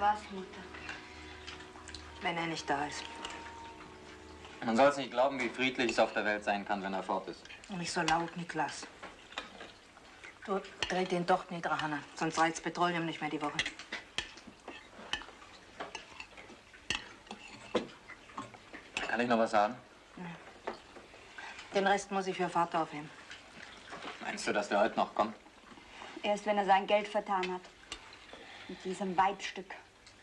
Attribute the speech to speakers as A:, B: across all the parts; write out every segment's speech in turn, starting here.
A: Was, Mutter?
B: Wenn er nicht da ist.
C: Man soll es nicht glauben, wie friedlich es auf der Welt sein kann, wenn er fort ist.
B: Nicht so laut, Niklas. Du, dreh den Docht nieder, Hanna. Sonst reizt Petroleum nicht mehr die Woche.
C: Kann ich noch was sagen?
B: Den Rest muss ich für Vater aufheben.
C: Meinst du, dass der heute noch kommt?
A: Erst wenn er sein Geld vertan hat. Mit diesem Weibstück.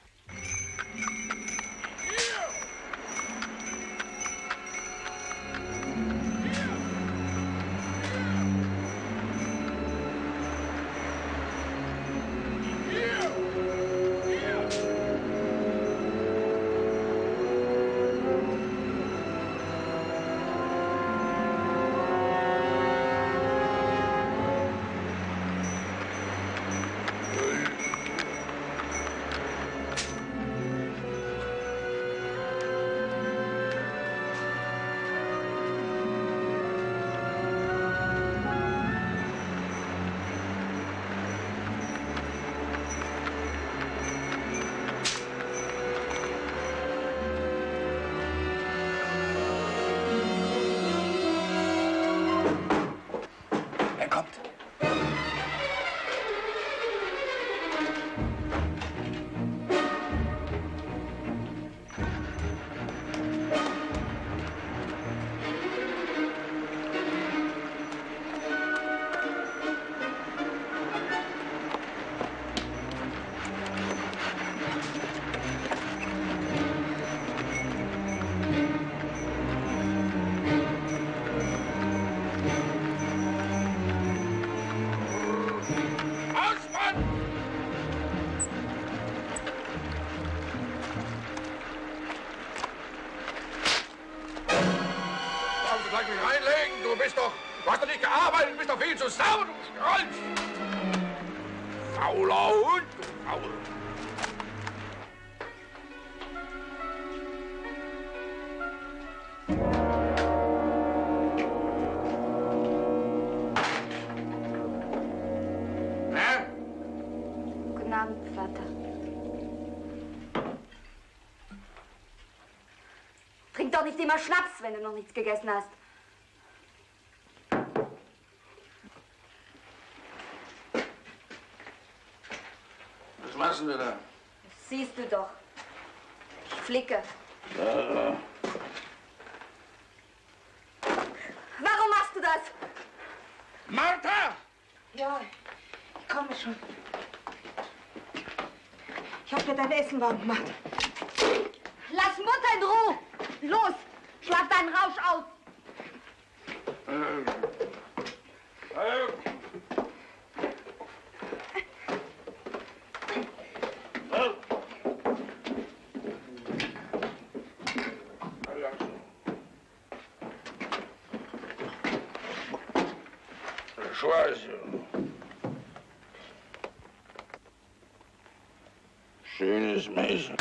D: Du hast doch nicht gearbeitet, du bist doch viel zu sauer, du Schrolch! Fauler Hund, du Faul!
A: Guten Abend, Vater. Trink doch nicht immer Schnaps, wenn du noch nichts gegessen hast.
D: Was machst du da?
A: Das siehst du doch. Ich flicke.
D: Ja.
A: Warum machst du das?
D: Martha!
B: Ja, ich komme schon. Ich hab dir dein Essen warm gemacht.
A: Lass Mutter in Ruhe! Los, schlag deinen Rausch aus!
D: Schönes Mädchen.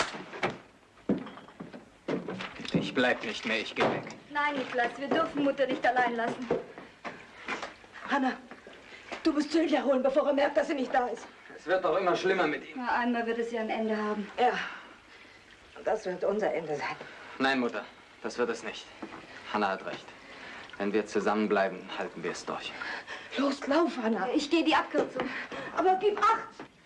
C: Ich bleib nicht mehr, ich geh weg.
A: Nein, Niklas, wir dürfen Mutter nicht allein lassen.
B: Hanna, du musst Sylvia holen, bevor er merkt, dass sie nicht da ist.
C: Es wird doch immer schlimmer mit ihm.
A: Na, einmal wird es ja ein Ende haben.
B: Ja, und das wird unser Ende sein.
C: Nein, Mutter, das wird es nicht. Hanna hat recht. Wenn wir zusammenbleiben, halten wir es durch.
B: Los, lauf, Hanna.
A: Ich gehe die Abkürzung.
B: Aber gib Acht!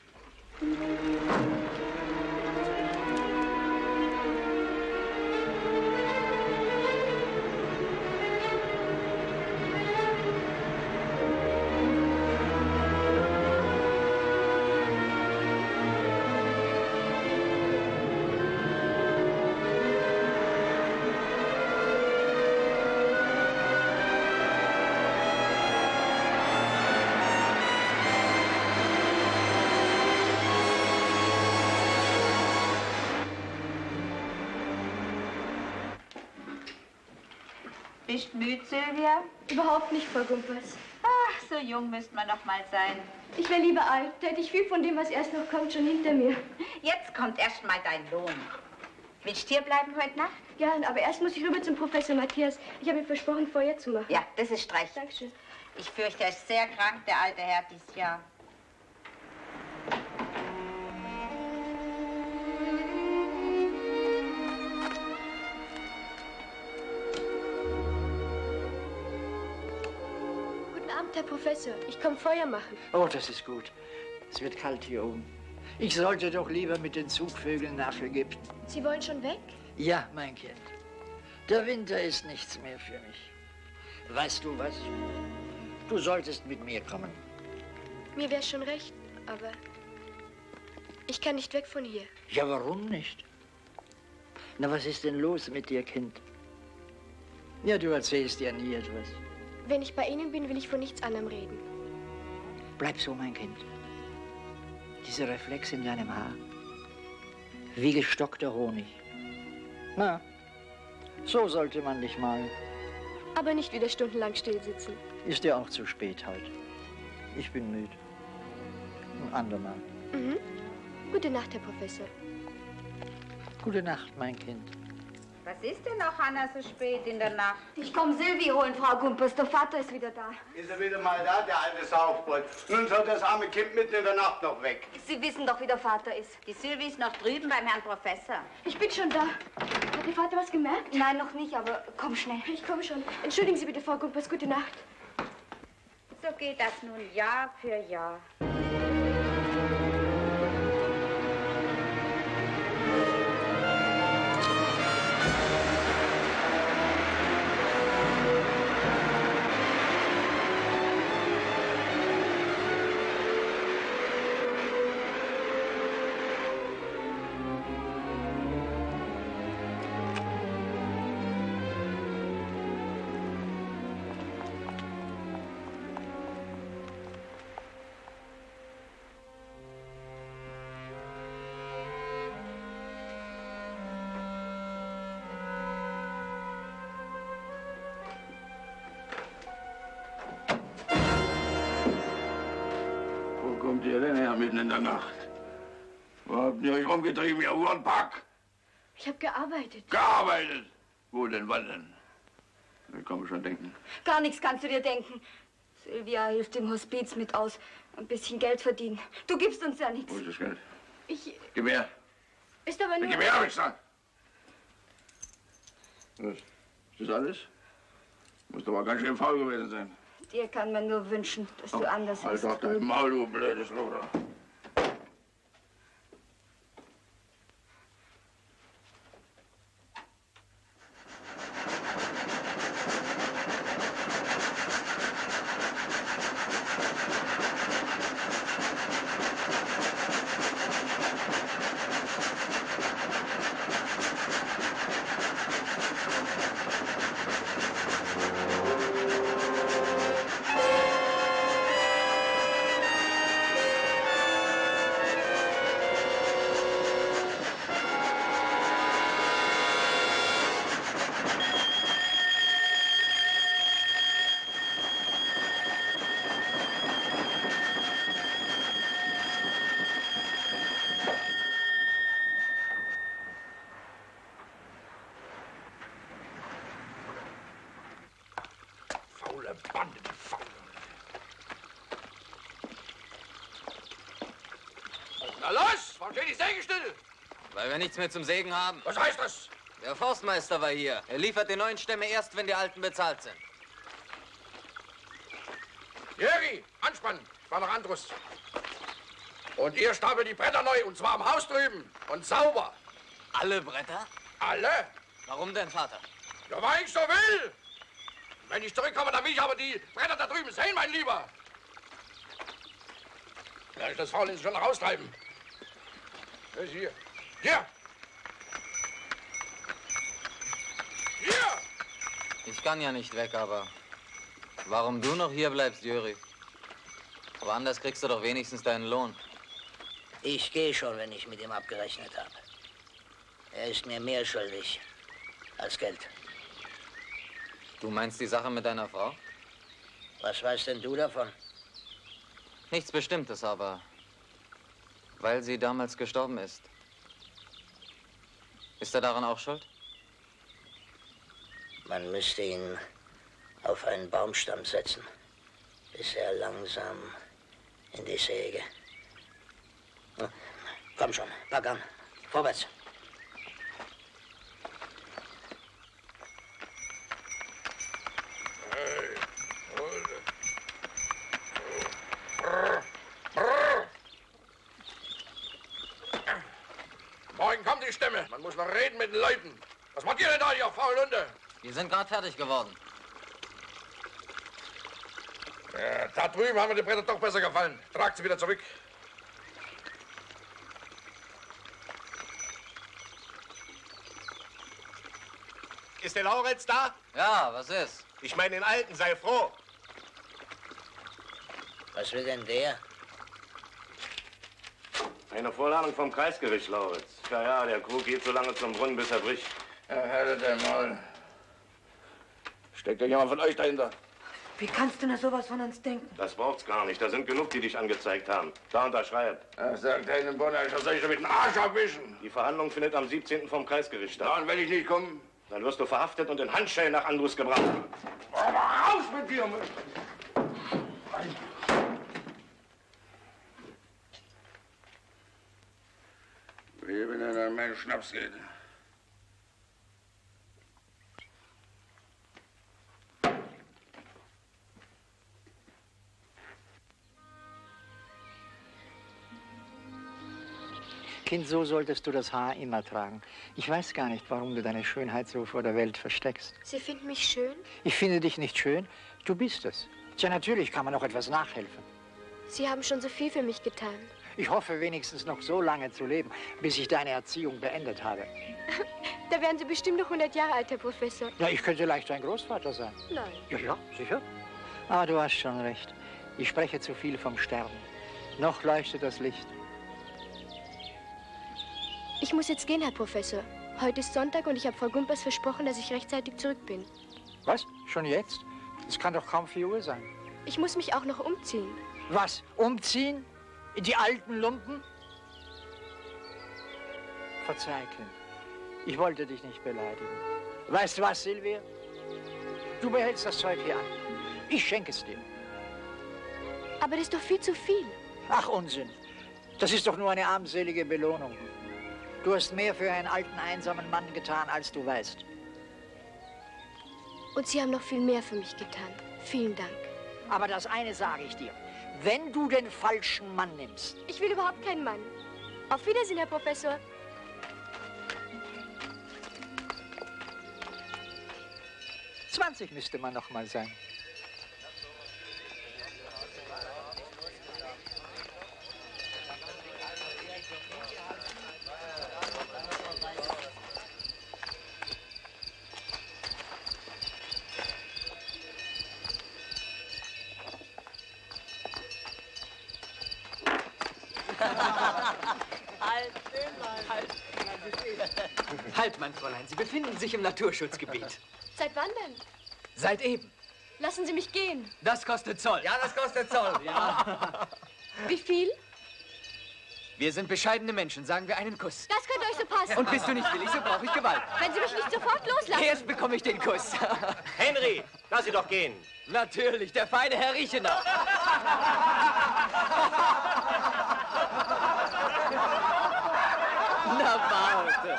E: Bist müde, Sylvia?
A: Überhaupt nicht, Frau Gumpers.
E: Ach, so jung müsste man noch mal sein.
A: Ich wäre lieber alt. Da hätte ich viel von dem, was erst noch kommt, schon hinter mir.
E: Jetzt kommt erst mal dein Lohn. Willst du hier bleiben heute Nacht?
A: Gern, aber erst muss ich rüber zum Professor Matthias. Ich habe ihm versprochen, Feuer zu machen.
E: Ja, das ist recht.
A: Dankeschön.
E: Ich fürchte, er ist sehr krank, der alte Herr, dieses Jahr.
F: Abend, Herr Professor. Ich komme Feuer machen.
G: Oh, das ist gut. Es wird kalt hier oben. Ich sollte doch lieber mit den Zugvögeln nach Ägypten.
F: Sie wollen schon weg?
G: Ja, mein Kind. Der Winter ist nichts mehr für mich. Weißt du was? Du solltest mit mir kommen.
F: Mir wäre schon recht, aber ich kann nicht weg von hier.
G: Ja, warum nicht? Na, was ist denn los mit dir, Kind? Ja, du erzählst ja nie etwas.
F: Wenn ich bei Ihnen bin, will ich von nichts anderem reden.
G: Bleib so, mein Kind. Dieser Reflex in deinem Haar. Wie gestockter Honig. Na, so sollte man dich malen.
F: Aber nicht wieder stundenlang stillsitzen.
G: Ist ja auch zu spät heute. Ich bin müde. Ein andermal.
F: Mhm. Gute Nacht, Herr Professor.
G: Gute Nacht, mein Kind.
E: Was ist denn noch, Hanna, so spät in der Nacht?
A: Ich komm Silvi holen, Frau Gumpers. Der Vater ist wieder da.
D: Ist er wieder mal da, der alte Saufbold? Nun soll das arme Kind mitten in der Nacht noch weg.
A: Sie wissen doch, wie der Vater ist.
E: Die Sylvie ist noch drüben beim Herrn Professor.
F: Ich bin schon da. Hat Ihr Vater was gemerkt?
A: Nein, noch nicht, aber komm schnell.
F: Ich komme schon. Entschuldigen Sie bitte, Frau Gumpers. Gute Nacht.
E: So geht das nun Jahr für Jahr.
D: Wo kommt ihr denn her mitten in der Nacht? Wo habt ihr euch rumgetrieben, ihr Uhrenpack?
F: Ich habe gearbeitet.
D: Gearbeitet? Wo denn, wann denn? Ich kann mir schon denken.
A: Gar nichts kannst du dir denken. Silvia hilft im Hospiz mit aus. Ein bisschen Geld verdienen. Du gibst uns ja nichts.
D: Wo ist das Geld?
F: Ich...
D: Gib her.
F: Ist aber nur...
D: Gib her, hab ich gesagt. Was? Ist das alles? Muss doch mal ganz schön faul gewesen sein.
A: Dir kann man nur wünschen, dass du anders
D: Halt
A: bist.
D: doch dein Maul, du blödes Loder. Faule Bande, die Faule. Na los, warum steht die Säge still?
C: Weil wir nichts mehr zum Sägen haben.
D: Was heißt das?
C: Der Forstmeister war hier. Er liefert die neuen Stämme erst, wenn die alten bezahlt sind.
D: Jeri, anspannen, ich war noch Andrus. Und ihr stapelt die Bretter neu, und zwar am Haus drüben. Und sauber.
C: Alle Bretter?
D: Alle?
C: Warum denn, Vater?
D: Ja, weil ich so will. Wenn ich zurückkomme, dann will ich aber die Bretter da drüben sehen, mein Lieber. Kann ich das Faulenz schon noch raustreiben? Das ist hier. Hier! Hier!
C: Ich kann ja nicht weg, aber warum du noch hier bleibst, Jöri? Aber anders kriegst du doch wenigstens deinen Lohn.
G: Ich gehe schon, wenn ich mit ihm abgerechnet habe. Er ist mir mehr schuldig als Geld.
C: Du meinst die Sache mit deiner Frau?
G: Was weißt denn du davon?
C: Nichts Bestimmtes, aber weil sie damals gestorben ist. Ist er daran auch schuld?
G: Man müsste ihn auf einen Baumstamm setzen, bis er langsam in die Säge. Komm schon, pack an. Vorwärts.
D: Stimme. Man muss noch reden mit den Leuten. Was macht ihr denn da, ihr Faulhunde?
C: Wir sind gerade fertig geworden.
D: Ja, da drüben haben mir die Bretter doch besser gefallen. Tragt sie wieder zurück.
H: Ist der Laurenz da?
C: Ja, was ist?
H: Ich meine den Alten, sei froh.
I: Was will denn der?
J: Eine Vorladung vom Kreisgericht, Lauritz. Ja, der Krug geht so lange zum Brunnen, bis er bricht.
D: Ja, haltet der Maul. Steckt da jemand von euch dahinter?
B: Wie kannst du nur sowas von uns denken?
J: Das braucht's gar nicht. Da sind genug, die dich angezeigt haben. Da unterschreibt.
D: Ja, sagt er in den Bonner, ich soll ich mit dem Arsch abwischen.
J: Die Verhandlung findet am 17. vom Kreisgericht statt.
D: Ja, und wenn ich nicht komme?
J: Dann wirst du verhaftet und in Handschellen nach Andrus gebracht.
D: Aber raus mit dir! Wie wenn er an meinen Schnaps geht.
G: Kind, so solltest du das Haar immer tragen. Ich weiß gar nicht, warum du deine Schönheit so vor der Welt versteckst.
F: Sie finden mich schön?
G: Ich finde dich nicht schön, du bist es. Tja, natürlich kann man noch etwas nachhelfen.
F: Sie haben schon so viel für mich getan.
G: Ich hoffe wenigstens noch so lange zu leben, bis ich deine Erziehung beendet habe.
F: Da wären Sie bestimmt noch 100 Jahre alt, Herr Professor.
G: Ja, ich könnte leicht dein Großvater sein.
F: Nein.
G: Ja, sicher. Aber du hast schon recht. Ich spreche zu viel vom Sterben. Noch leuchtet das Licht.
F: Ich muss jetzt gehen, Herr Professor. Heute ist Sonntag und ich habe Frau Gumpers versprochen, dass ich rechtzeitig zurück bin.
G: Was? Schon jetzt? Es kann doch kaum 4 Uhr sein.
F: Ich muss mich auch noch umziehen.
G: Was? Umziehen? In die alten Lumpen? Verzeih, Kind. Ich wollte dich nicht beleidigen. Weißt du was, Silvia? Du behältst das Zeug hier an. Ich schenke es dir.
F: Aber das ist doch viel zu viel.
G: Ach, Unsinn. Das ist doch nur eine armselige Belohnung. Du hast mehr für einen alten, einsamen Mann getan, als du weißt.
F: Und Sie haben noch viel mehr für mich getan. Vielen Dank.
G: Aber das eine sage ich dir. Wenn du den falschen Mann nimmst...
F: Ich will überhaupt keinen Mann. Auf Wiedersehen, Herr Professor.
G: müsste man noch mal sein.
K: Halt, mein Fräulein, Sie befinden sich im Naturschutzgebiet.
F: Seit wann denn?
K: Seit eben.
F: Lassen Sie mich gehen.
K: Das kostet Zoll. Ja, das kostet Zoll. Ja.
F: Wie viel?
K: Wir sind bescheidene Menschen, sagen wir einen Kuss.
F: Das könnte euch so passen.
K: Und bist du nicht willig, so brauche ich Gewalt.
F: Wenn Sie mich nicht sofort loslassen.
K: Erst bekomme ich den Kuss.
H: Henry, lass sie doch gehen.
K: Natürlich, der feine Herr Riechenau. Na, warte.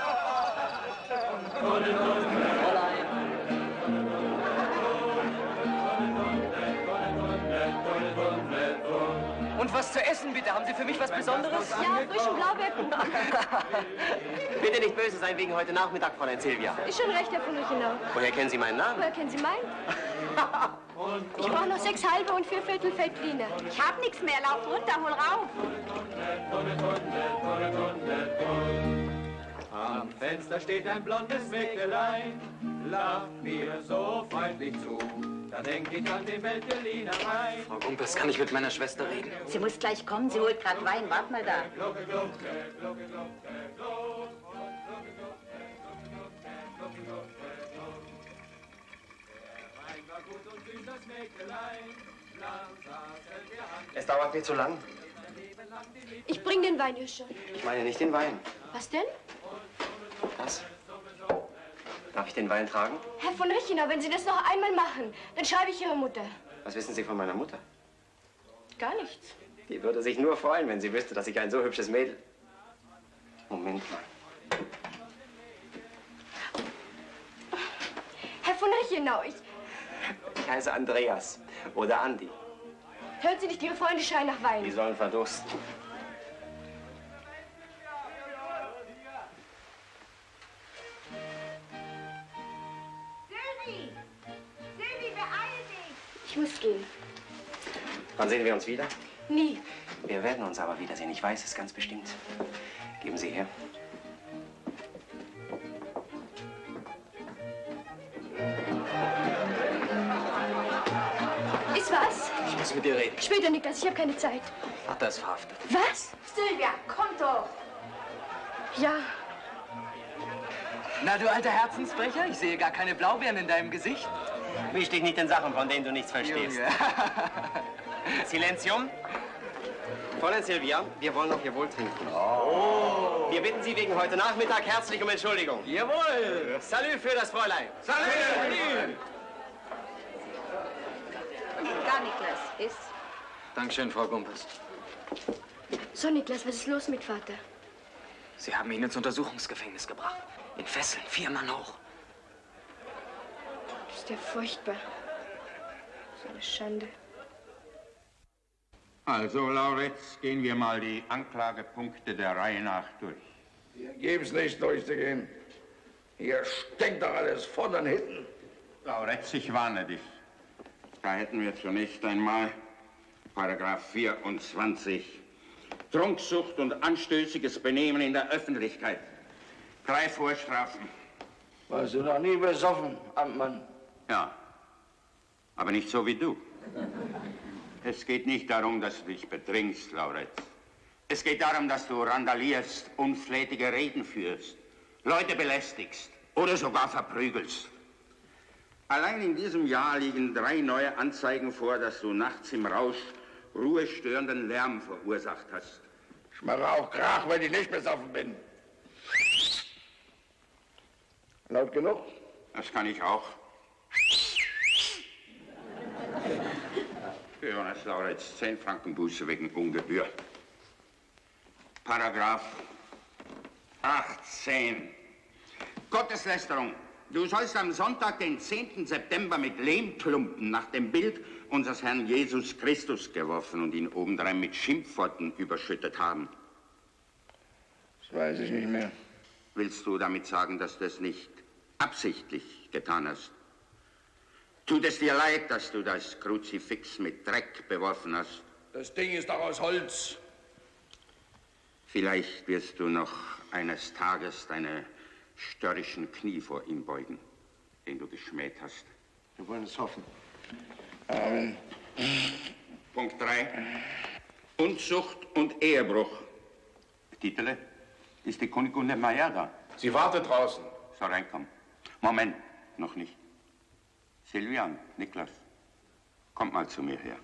K: Und was zu essen, bitte? Haben Sie für mich was Besonderes?
F: Ja, frischen Blaubeerkuchen.
H: Bitte nicht böse sein wegen heute Nachmittag, Fräulein Silvia.
F: Ist schon recht, Herr von Riechenau.
H: Woher kennen Sie meinen Namen?
F: Woher kennen Sie meinen? Ich brauche noch 6 halbe und 4 Viertel Feldliner.
E: Ich hab nichts mehr. Lauf runter, hol rauf.
L: Am Fenster steht ein blondes Mägdelein, lacht mir so freundlich zu. Da denk ich an den Weltberliner Rhein.
C: Frau Gumpers, kann ich mit meiner Schwester reden?
E: Sie muss gleich kommen. Sie holt gerade Wein. Wart mal da.
H: Es dauert nicht so lang.
F: Ich bring den Wein ihr schon.
H: Ich meine nicht den Wein.
F: Was denn?
H: Was? Darf ich den Wein tragen?
F: Herr von Riechenau, wenn Sie das noch einmal machen, dann schreibe ich Ihrer Mutter.
H: Was wissen Sie von meiner Mutter?
F: Gar nichts.
H: Die würde sich nur freuen, wenn sie wüsste, dass ich ein so hübsches Mädel... Moment mal.
F: Herr von Riechenau,
H: Ich heiße Andreas oder Andi.
F: hören Sie nicht, Ihre Freunde schreien nach Wein.
H: Die sollen verdursten.
E: Silvi! Silvi, beeil dich!
F: Ich muss gehen.
H: Wann sehen wir uns wieder?
F: Nie.
H: Wir werden uns aber wiedersehen. Ich weiß es ganz bestimmt. Geben Sie her.
F: Ist was?
C: Ich muss mit dir reden.
F: Später, Niklas, ich habe keine Zeit.
C: Vater ist verhaftet.
F: Was?
E: Silvia, komm doch!
F: Ja.
K: Na, du alter Herzensbrecher, ich sehe gar keine Blaubeeren in deinem Gesicht.
H: Misch dich nicht in Sachen, von denen du nichts verstehst. Silenzium. Fräulein Silvia, wir wollen noch Ihr Wohl trinken. Oh. Wir bitten Sie wegen heute Nachmittag herzlich um Entschuldigung.
K: Jawohl.
H: Salü für das Fräulein.
K: Salü.
E: Da, Niklas, ist.
C: Dankeschön, Frau Gumpes.
F: So, Niklas, was ist los mit Vater?
K: Sie haben ihn ins Untersuchungsgefängnis gebracht. In Fesseln, 4 Mann hoch.
F: Ist ja furchtbar. So eine Schande.
I: Also, Lauritz, gehen wir mal die Anklagepunkte der Reihe nach durch.
D: Hier gibt's nicht durchzugehen. Hier stinkt doch alles vorne und hinten.
I: Lauritz, ich warne dich. Da hätten wir zunächst einmal Paragraph 24. Trunksucht und anstößiges Benehmen in der Öffentlichkeit. 3 Vorstrafen.
D: Warst du noch nie besoffen, Amtmann?
I: Ja, aber nicht so wie du. Es geht nicht darum, dass du dich betrinkst, Lauritz. Es geht darum, dass du randalierst, unflätige Reden führst, Leute belästigst oder sogar verprügelst. Allein in diesem Jahr liegen 3 neue Anzeigen vor, dass du nachts im Rausch ruhestörenden Lärm verursacht hast.
D: Ich mache auch Krach, wenn ich nicht besoffen bin. Laut genug?
I: Das kann ich auch. Jonas Lauritz, 10 Franken Buße wegen Ungebühr. Paragraph 18. Gotteslästerung. Du sollst am Sonntag, den 10. September, mit Lehmklumpen nach dem Bild unseres Herrn Jesus Christus geworfen und ihn obendrein mit Schimpfworten überschüttet haben.
D: Das weiß ich nicht mehr.
I: Willst du damit sagen, dass du es nicht absichtlich getan hast? Tut es dir leid, dass du das Kruzifix mit Dreck beworfen hast?
D: Das Ding ist doch aus Holz.
I: Vielleicht wirst du noch eines Tages deine störrischen Knie vor ihm beugen, den du geschmäht hast.
D: Wir wollen es hoffen. Amen.
I: Punkt 3. Unzucht und Ehebruch. Titele, ist die Kunigunde Meier da?
D: Sie wartet draußen.
I: Soll reinkommen. Moment, noch nicht. Silvian, Niklas, kommt mal zu mir her.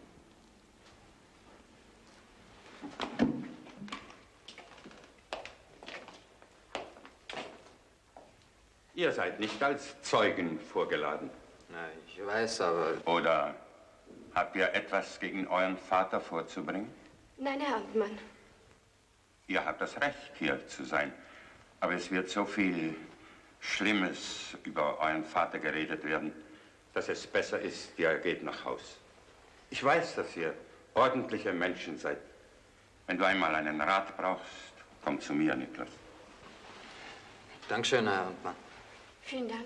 I: Ihr seid nicht als Zeugen vorgeladen.
C: Na, ich weiß, aber...
I: Oder habt ihr etwas gegen euren Vater vorzubringen?
F: Nein, Herr Amtmann.
I: Ihr habt das Recht, hier zu sein. Aber es wird so viel Schlimmes über euren Vater geredet werden, dass es besser ist, ihr geht nach Haus. Ich weiß, dass ihr ordentliche Menschen seid. Wenn du einmal einen Rat brauchst, komm zu mir, Niklas.
C: Dankeschön, Herr Amtmann.
F: Vielen Dank.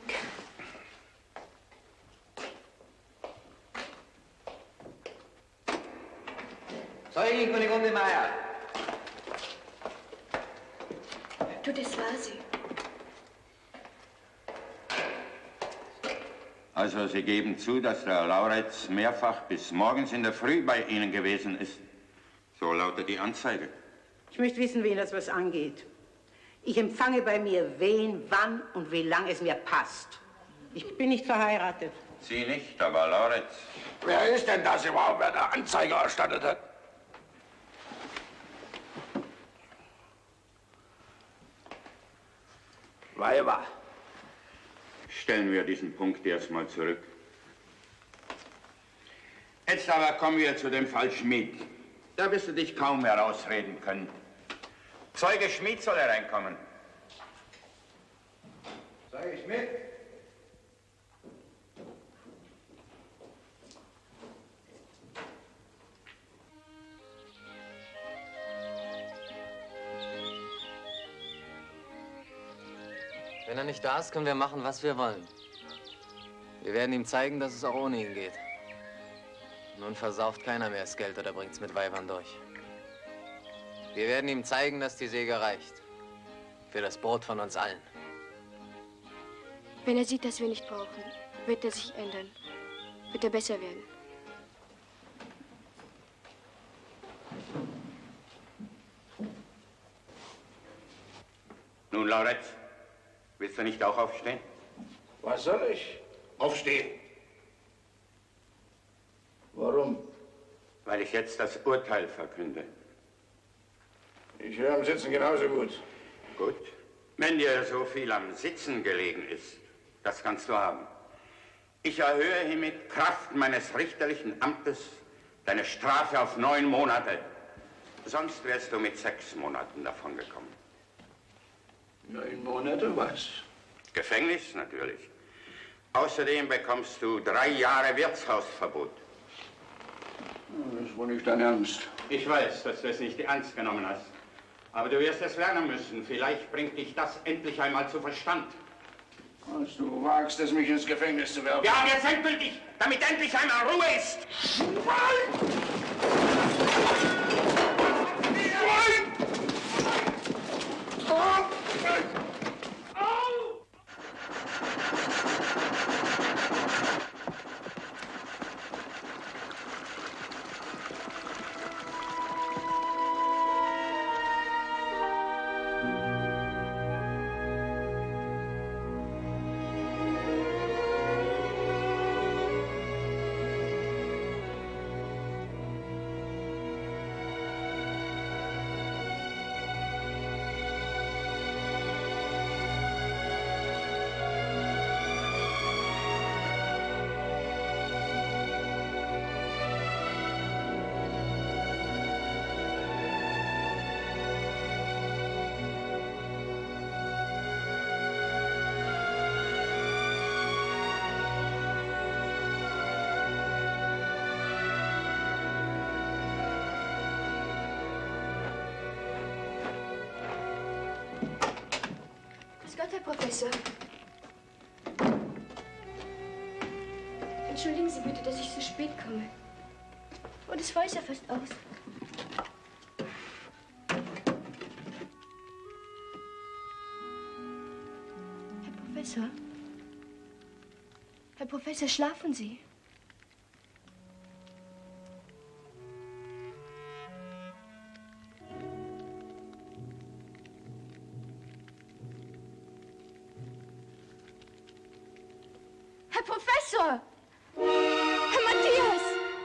K: Zeugin Kunigunde Meier.
F: Du, das war sie.
I: Also, Sie geben zu, dass der Lauritz mehrfach bis morgens in der Früh bei Ihnen gewesen ist. So lautet die Anzeige.
M: Ich möchte wissen, wen das was angeht. Ich empfange bei mir wen, wann und wie lang es mir passt. Ich bin nicht verheiratet.
I: Sie nicht, aber Lauritz.
D: Wer ist denn das überhaupt, wer der Anzeige erstattet hat? Weiber.
I: Stellen wir diesen Punkt erstmal zurück. Jetzt aber kommen wir zu dem Fall Schmid. Da wirst du dich kaum herausreden können. Zeuge Schmid soll hereinkommen.
D: Zeuge Schmid.
C: Wenn er nicht da ist, können wir machen, was wir wollen. Wir werden ihm zeigen, dass es auch ohne ihn geht. Nun versauft keiner mehr das Geld oder bringt's mit Weibern durch. Wir werden ihm zeigen, dass die Säge reicht. Für das Brot von uns allen.
F: Wenn er sieht, dass wir nicht brauchen, wird er sich ändern. Wird er besser werden.
I: Nun, Lauretz, willst du nicht auch aufstehen?
D: Was soll ich? Aufstehen. Warum?
I: Weil ich jetzt das Urteil verkünde.
D: Ich höre am Sitzen genauso gut.
I: Gut. Wenn dir so viel am Sitzen gelegen ist, das kannst du haben. Ich erhöhe hiermit Kraft meines richterlichen Amtes deine Strafe auf 9 Monate. Sonst wärst du mit 6 Monaten davongekommen.
D: 9 Monate was?
I: Gefängnis natürlich. Außerdem bekommst du 3 Jahre Wirtshausverbot.
D: Das ist wohl nicht dein Ernst.
I: Ich weiß, dass du es nicht ernst genommen hast. Aber du wirst es lernen müssen. Vielleicht bringt dich das endlich einmal zu Verstand.
D: Was du wagst es, mich ins Gefängnis zu werfen.
I: Ja, jetzt endgültig, damit endlich einmal Ruhe ist.
F: Herr Professor. Entschuldigen Sie bitte, dass ich so spät komme. Oh, das Feuer ist ja fast aus. Herr Professor? Herr Professor, schlafen Sie? Herr Professor! Herr Matthias!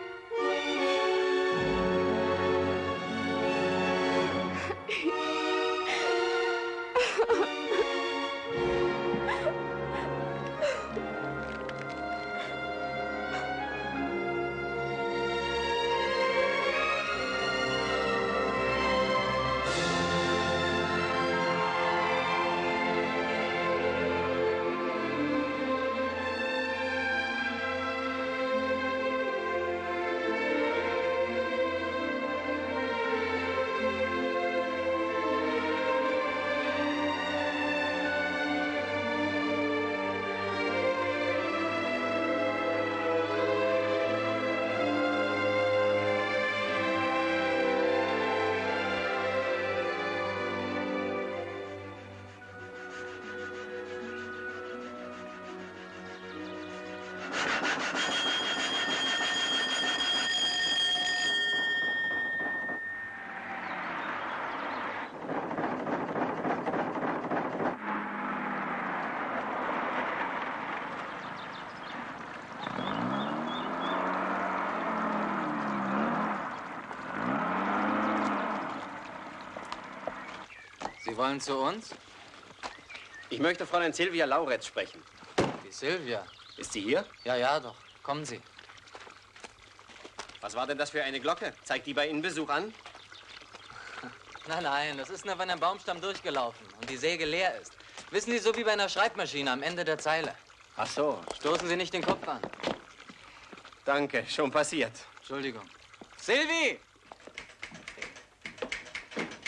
C: Sie wollen zu uns?
H: Ich möchte Fräulein Silvia Lauretz sprechen.
C: Die Silvia?
H: Ist sie hier?
C: Ja, ja, doch. Kommen Sie.
H: Was war denn das für eine Glocke? Zeigt die bei Ihnen Besuch an?
C: Nein, nein, das ist nur, wenn ein Baumstamm durchgelaufen und die Säge leer ist. Wissen Sie, so wie bei einer Schreibmaschine am Ende der Zeile.
H: Ach so.
C: Stoßen Sie nicht den Kopf an.
H: Danke, schon passiert.
C: Entschuldigung. Silvi!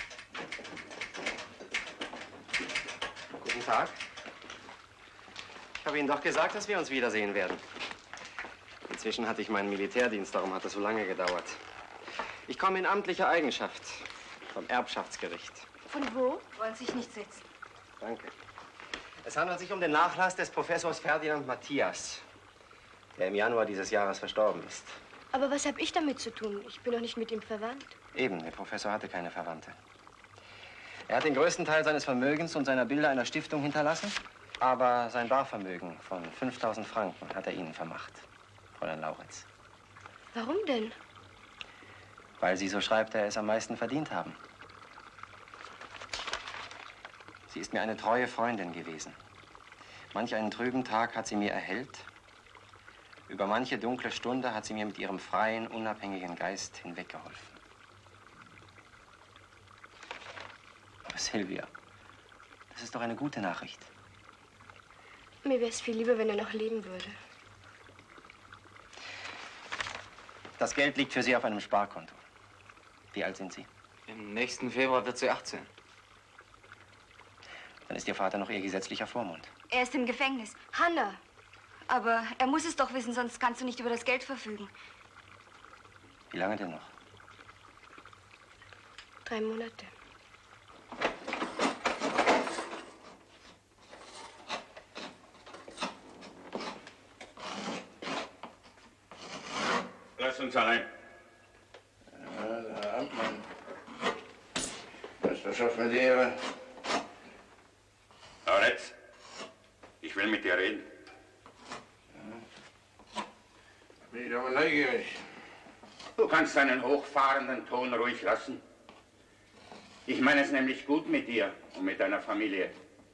H: Guten Tag. Ich habe Ihnen doch gesagt, dass wir uns wiedersehen werden. Inzwischen hatte ich meinen Militärdienst, darum hat es so lange gedauert. Ich komme in amtlicher Eigenschaft vom Erbschaftsgericht.
F: Von wo?
A: Wollen sich nicht setzen.
H: Danke. Es handelt sich um den Nachlass des Professors Ferdinand Matthias, der im Januar dieses Jahres verstorben ist.
F: Aber was habe ich damit zu tun? Ich bin doch nicht mit ihm verwandt.
H: Eben, der Professor hatte keine Verwandte. Er hat den größten Teil seines Vermögens und seiner Bilder einer Stiftung hinterlassen, aber sein Barvermögen von 5.000 Franken hat er Ihnen vermacht, Fräulein Lauritz.
F: Warum denn?
H: Weil Sie, so schreibt er, es am meisten verdient haben. Sie ist mir eine treue Freundin gewesen. Manch einen trüben Tag hat sie mir erhellt. Über manche dunkle Stunde hat sie mir mit ihrem freien, unabhängigen Geist hinweggeholfen. Aber Silvia, das ist doch eine gute Nachricht.
F: Mir wäre es viel lieber, wenn er noch leben würde.
H: Das Geld liegt für Sie auf einem Sparkonto. Wie alt sind Sie?
K: Im nächsten Februar wird sie 18.
H: Dann ist Ihr Vater noch Ihr gesetzlicher Vormund.
A: Er ist im Gefängnis.
F: Hanna!
A: Aber er muss es doch wissen, sonst kannst du nicht über das Geld verfügen.
H: Wie lange denn noch?
F: 3 Monate.
I: Lass uns allein.
D: Ja, der Amtmann. Das verschafft mir die Ehre.
I: Lauritz, ich will mit dir reden.
D: Bin ich aber neugierig.
I: Du kannst deinen hochfahrenden Ton ruhig lassen. Ich meine es nämlich gut mit dir und mit deiner Familie.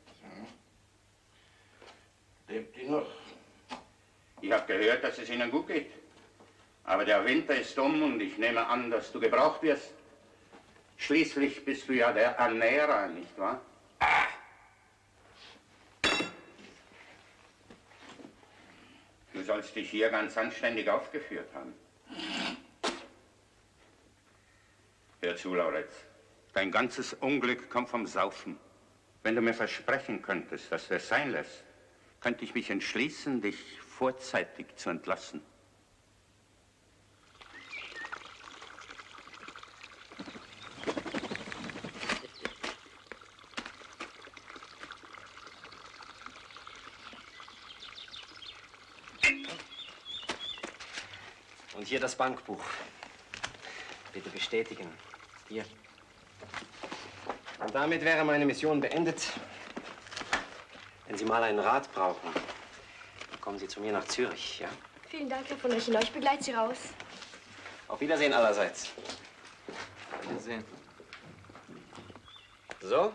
D: Lebt die noch?
I: Ich habe gehört, dass es ihnen gut geht. Aber der Winter ist und ich nehme an, dass du gebraucht wirst. Schließlich bist du ja der Ernährer, nicht wahr? Du sollst dich hier ganz anständig aufgeführt haben. Hör zu, Lauritz. Dein ganzes Unglück kommt vom Saufen. Wenn du mir versprechen könntest, dass du es sein lässt, könnte ich mich entschließen, dich vorzeitig zu entlassen.
H: Und hier das Bankbuch. Bitte bestätigen. Hier. Und damit wäre meine Mission beendet. Wenn Sie mal einen Rat brauchen, dann kommen Sie zu mir nach Zürich, ja?
F: Vielen Dank, Herr von Reichenau. Ich begleite Sie raus.
H: Auf Wiedersehen allerseits.
K: Wiedersehen.
H: So?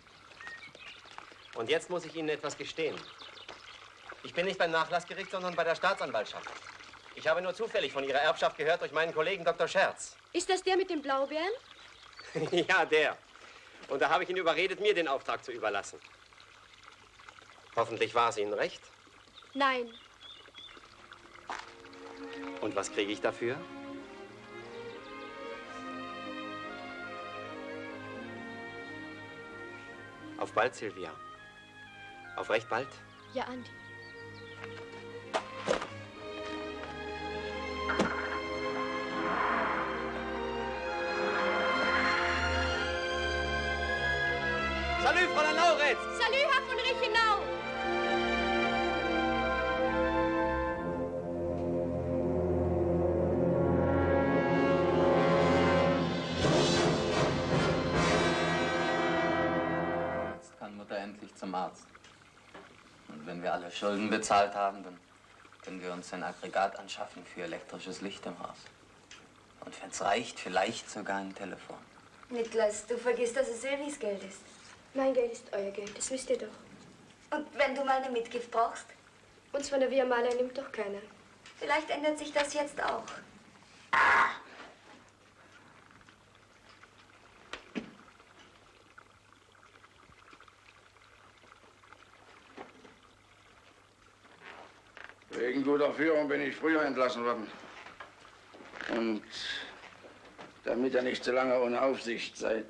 H: Und jetzt muss ich Ihnen etwas gestehen. Ich bin nicht beim Nachlassgericht, sondern bei der Staatsanwaltschaft. Ich habe nur zufällig von Ihrer Erbschaft gehört durch meinen Kollegen Dr. Scherz.
F: Ist das der mit den Blaubeeren?
H: Ja, der. Und da habe ich ihn überredet, mir den Auftrag zu überlassen. Hoffentlich war es Ihnen recht.
F: Nein.
H: Und was kriege ich dafür? Auf bald, Silvia. Auf recht bald.
F: Ja, Andi.
H: Salü, Fräulein Lauritz!
F: Salü, Herr von Reichenau!
C: Jetzt kann Mutter endlich zum Arzt. Und wenn wir alle Schulden bezahlt haben, dann können wir uns ein Aggregat anschaffen für elektrisches Licht im Haus. Und wenn es reicht, vielleicht sogar ein Telefon.
A: Niklas, du vergisst, dass es Silvis Geld ist.
F: Mein Geld ist euer Geld, das wisst ihr doch.
A: Und wenn du mal eine Mitgift brauchst?
F: Uns von der Via Maler nimmt doch keiner.
A: Vielleicht ändert sich das jetzt auch.
D: Wegen guter Führung bin ich früher entlassen worden. Und damit ihr nicht so lange ohne Aufsicht seid.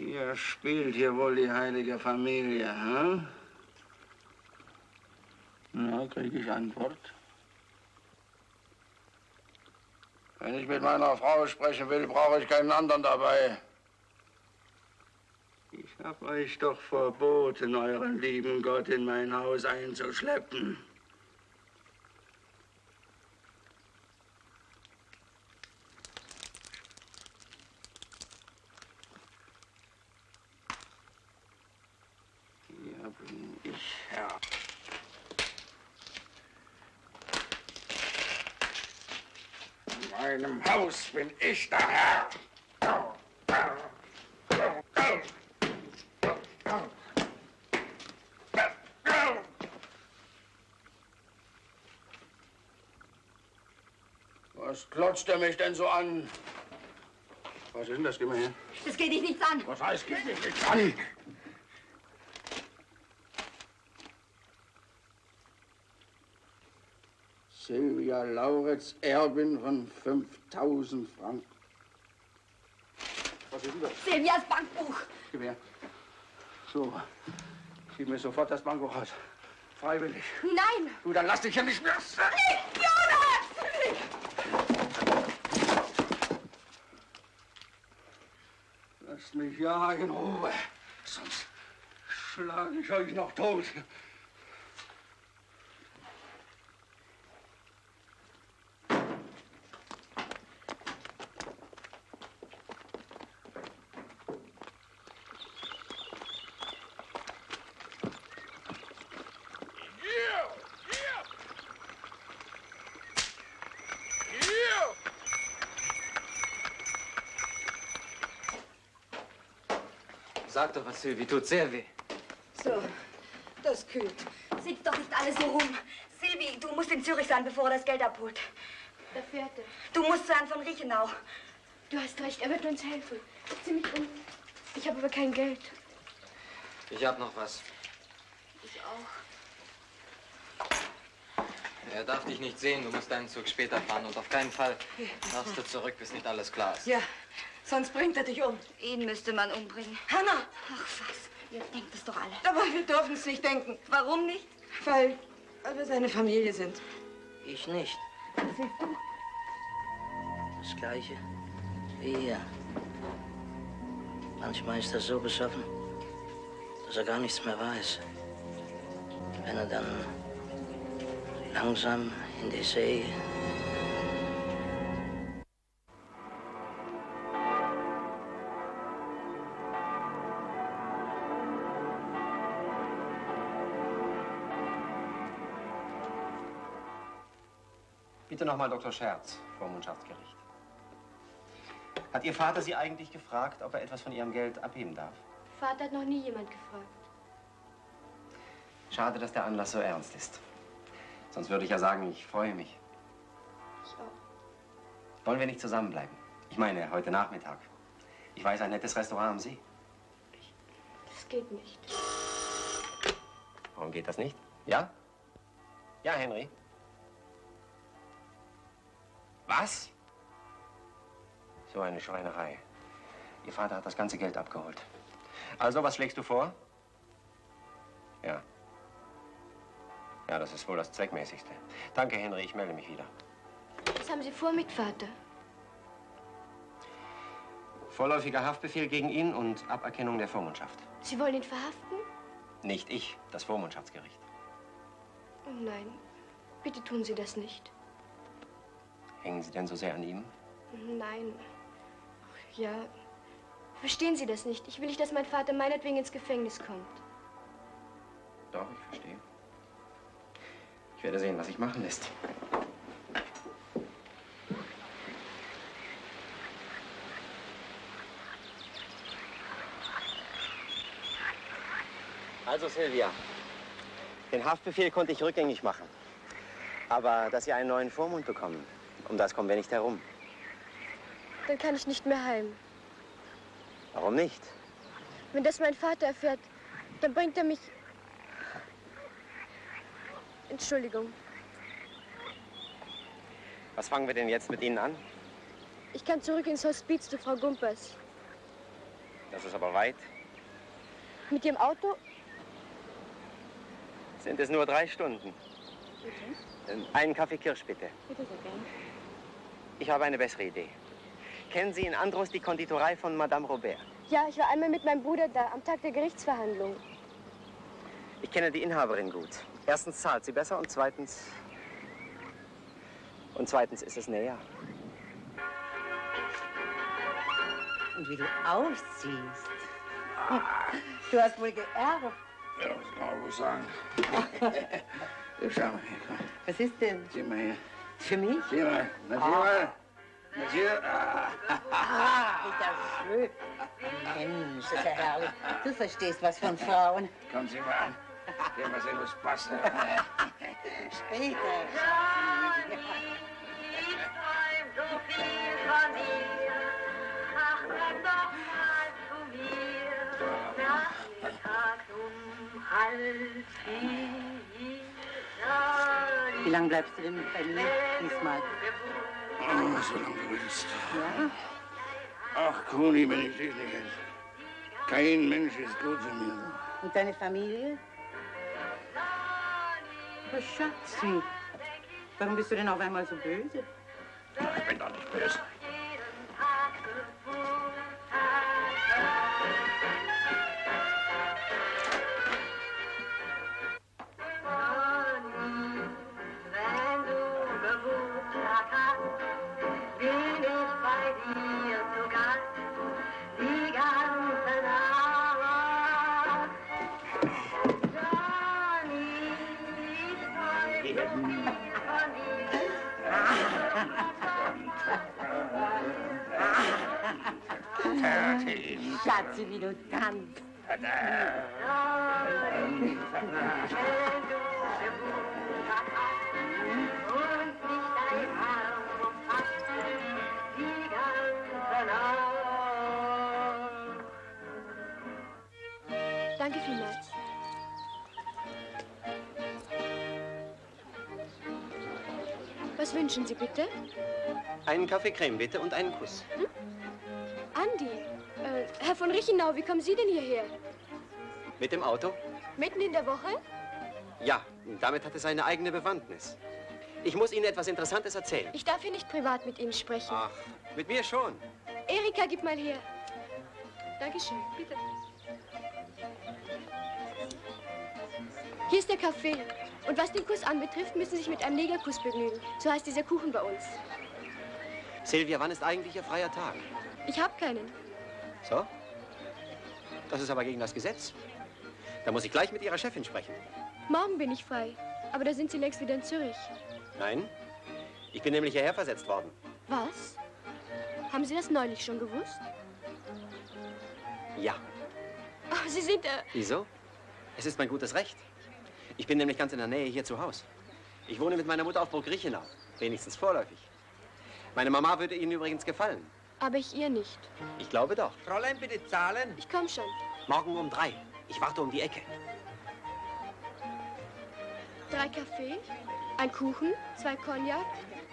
N: Ihr spielt hier wohl die heilige Familie, hm? Na, kriege ich Antwort? Wenn ich mit meiner Frau sprechen will, brauche ich keinen anderen dabei. Ich habe euch doch verboten, euren lieben Gott in mein Haus einzuschleppen. Hier bin ich Herr. In meinem Haus bin ich der Herr. Was klotzt er mich denn so an? Was ist denn das? Gib mal her.
A: Das geht dich nichts an.
N: Was heißt, geht dich nichts an? Sylvia Lauritz, Erbin von 5000 Franken. Was ist denn das?
A: Sylvias Bankbuch.
N: Gib her. So, gib mir sofort das Bankbuch raus. Freiwillig.
A: Nein.
N: Du, dann lass dich ja nicht mehr.
A: Jonas!
N: Lasst mich ja in Ruhe, sonst schlage ich euch noch tot.
C: Sag doch was, Sylvie, tut sehr weh.
A: So, das kühlt. Sitzt doch nicht alles so rum. Sylvie, du musst in Zürich sein, bevor er das Geld abholt.
F: Da fährt er.
A: Du musst zu Herrn von Riechenau.
F: Du hast recht, er wird uns helfen. Zieh mich um. Ich habe aber kein Geld.
C: Ich hab noch was.
F: Ich auch.
C: Er darf dich nicht sehen, du musst deinen Zug später fahren und auf keinen Fall darfst du zurück, bis nicht alles klar ist.
A: Ja, sonst bringt er dich um. Ihn müsste man umbringen.
M: Hanna!
A: Ach was, ihr denkt es doch alle.
M: Aber wir dürfen es nicht denken.
A: Warum nicht?
M: Weil wir seine Familie sind.
G: Ich nicht.
A: Was willst du?
G: Das Gleiche wie er. Manchmal ist er so besoffen, dass er gar nichts mehr weiß. Wenn er dann langsam in die See...
H: Bitte nochmal Dr. Scherz, Vormundschaftsgericht. Hat Ihr Vater Sie eigentlich gefragt, ob er etwas von Ihrem Geld abheben darf?
F: Vater hat noch nie jemand gefragt.
H: Schade, dass der Anlass so ernst ist. Sonst würde ich ja sagen, ich freue mich.
F: Ich auch.
H: Wollen wir nicht zusammenbleiben? Ich meine, heute Nachmittag. Ich weiß, ein nettes Restaurant am See.
F: Das geht nicht.
H: Warum geht das nicht? Ja? Ja, Henry? Was? So eine Schweinerei. Ihr Vater hat das ganze Geld abgeholt. Also, was schlägst du vor? Ja. Ja, das ist wohl das Zweckmäßigste. Danke, Henry, ich melde mich wieder.
F: Was haben Sie vor mit Vater?
H: Vorläufiger Haftbefehl gegen ihn und Aberkennung der Vormundschaft.
F: Sie wollen ihn verhaften?
H: Nicht ich, das Vormundschaftsgericht.
F: Oh nein, bitte tun Sie das nicht.
H: Hängen Sie denn so sehr an ihm?
F: Nein. Ach, ja. Verstehen Sie das nicht? Ich will nicht, dass mein Vater meinetwegen ins Gefängnis kommt.
H: Doch, ich verstehe. Ich werde sehen, was sich machen lässt. Also, Sylvia, den Haftbefehl konnte ich rückgängig machen. Aber dass Sie einen neuen Vormund bekommen, um das kommen wir nicht herum.
F: Dann kann ich nicht mehr heim.
H: Warum nicht?
F: Wenn das mein Vater erfährt, dann bringt er mich... Entschuldigung.
H: Was fangen wir denn jetzt mit Ihnen an?
F: Ich kann zurück ins Hospiz zu Frau Gumpers.
H: Das ist aber weit.
F: Mit Ihrem Auto?
H: Sind es nur 3 Stunden.
F: Bitte?
H: Einen Kaffee Kirsch, bitte.
F: Bitte sehr gern.
H: Ich habe eine bessere Idee. Kennen Sie in Andros die Konditorei von Madame Robert?
F: Ja, ich war einmal mit meinem Bruder da, am Tag der Gerichtsverhandlung.
H: Ich kenne die Inhaberin gut. Erstens zahlt sie besser und zweitens ist es näher.
M: Und wie du aussiehst. Du hast wohl geerbt.
N: Ja, das kann man wohl sagen. Schau mal hier, komm.
M: Was ist denn?
N: Sieh mal hier.
M: Für mich?
N: Sieh mal. Na, sieh mal. Na, sieh.
M: Ist das schön. Mensch, ist ja herrlich. Du verstehst was von Frauen.
N: Komm, sieh mal an. Sieh mal sehen, was passt.
M: Später. Wie lange bleibst du denn bei mir diesmal?
N: Oh, so lange du willst.
M: Ja?
N: Ach, Kuni, wenn ich dich nicht hätte. Kein Mensch ist gut zu mir.
M: Und deine Familie? Aber Schatzi, warum bist du denn auf einmal so böse?
N: Ich bin doch nicht böse.
M: Schatzi, wie du tanzt.
F: Danke vielmals. Was wünschen Sie bitte?
H: Einen Kaffee Creme, bitte, und einen Kuss.
F: Hm? Andi, Herr von Richenau, wie kommen Sie denn hierher?
H: Mit dem Auto?
F: Mitten in der Woche?
H: Ja, damit hat es eine eigene Bewandtnis. Ich muss Ihnen etwas Interessantes erzählen.
F: Ich darf hier nicht privat mit Ihnen sprechen.
H: Ach, mit mir schon.
F: Erika, gib mal her. Dankeschön, bitte. Hier ist der Kaffee. Und was den Kuss anbetrifft, müssen Sie sich mit einem Negerkuss begnügen. So heißt dieser Kuchen bei uns.
H: Silvia, wann ist eigentlich Ihr freier Tag?
F: Ich habe keinen.
H: So? Das ist aber gegen das Gesetz. Da muss ich gleich mit Ihrer Chefin sprechen.
F: Morgen bin ich frei. Aber da sind Sie längst wieder in Zürich.
H: Nein, ich bin nämlich hierher versetzt worden.
F: Was? Haben Sie das neulich schon gewusst?
H: Ja.
F: Oh, Sie sind...
H: Wieso? Es ist mein gutes Recht. Ich bin nämlich ganz in der Nähe hier zu Hause. Ich wohne mit meiner Mutter auf Burg Riechenau. Wenigstens vorläufig. Meine Mama würde Ihnen übrigens gefallen.
F: Aber ich ihr nicht.
H: Ich glaube doch.
O: Fräulein, bitte zahlen.
F: Ich komm schon.
H: Morgen um 3. Ich warte um die Ecke.
F: 3 Kaffee, ein Kuchen, 2 Cognac.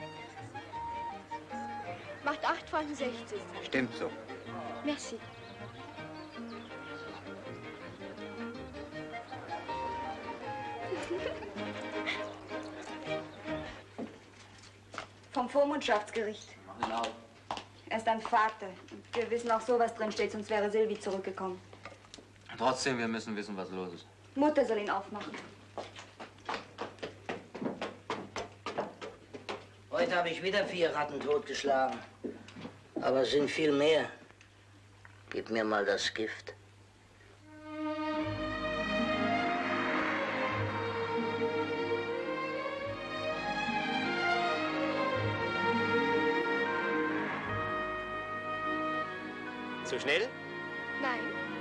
F: Macht 8,60 Franken.
O: Stimmt so.
F: Merci.
A: Vom Vormundschaftsgericht.
C: Genau.
A: Er ist ein Vater. Und wir wissen auch so, was drin steht, sonst wäre Silvi zurückgekommen.
C: Trotzdem, wir müssen wissen, was los ist.
A: Mutter soll ihn aufmachen.
G: Heute habe ich wieder 4 Ratten totgeschlagen. Aber es sind viel mehr. Gib mir mal das Gift.
H: Zu schnell?
F: Nein.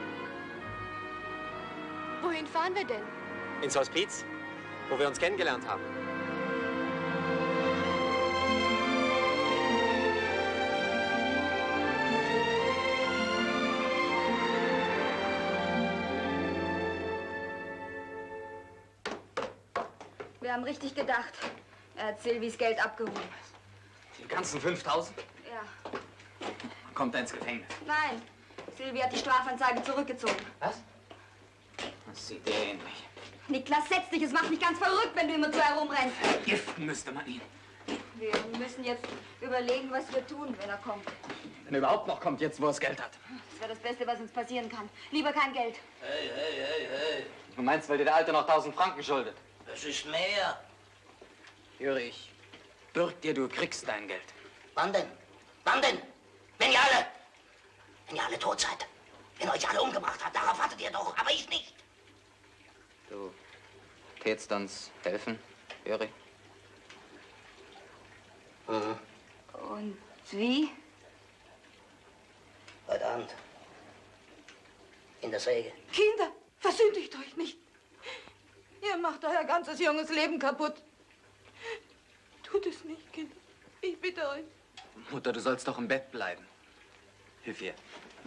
F: Wohin fahren wir denn?
H: Ins Hospiz, wo wir uns kennengelernt haben.
A: Wir haben richtig gedacht. Er hat Silvis Geld abgehoben.
K: Die ganzen 5.000?
A: Ja.
K: Kommt er ins Gefängnis?
A: Nein. Silvia hat die Strafanzeige zurückgezogen.
K: Was? Das sieht dir ähnlich.
A: Niklas, setz dich, es macht mich ganz verrückt, wenn du immer so herumrennst.
K: Giften müsste man ihn.
A: Wir müssen jetzt überlegen, was wir tun, wenn er kommt.
K: Wenn er überhaupt noch kommt, jetzt wo er das Geld hat.
A: Das wäre das Beste, was uns passieren kann. Lieber kein Geld.
P: Hey.
K: Du meinst, weil dir der Alte noch 1000 Franken schuldet?
P: Das ist mehr.
K: Juri, ich bürg dir, du kriegst dein Geld.
P: Wann denn? Wann denn? Wenn ihr alle... Wenn ihr alle tot seid. Wenn euch alle umgebracht habt, darauf wartet ihr doch, aber ich nicht.
C: Du tätst uns helfen, Juri?
P: Mhm.
A: Und wie?
P: Heute Abend. In der Säge.
B: Kinder, versündigt euch nicht. Ihr macht euer ganzes junges Leben kaputt. Tut es nicht, Kinder. Ich bitte euch.
K: Mutter, du sollst doch im Bett bleiben. Hilf ihr.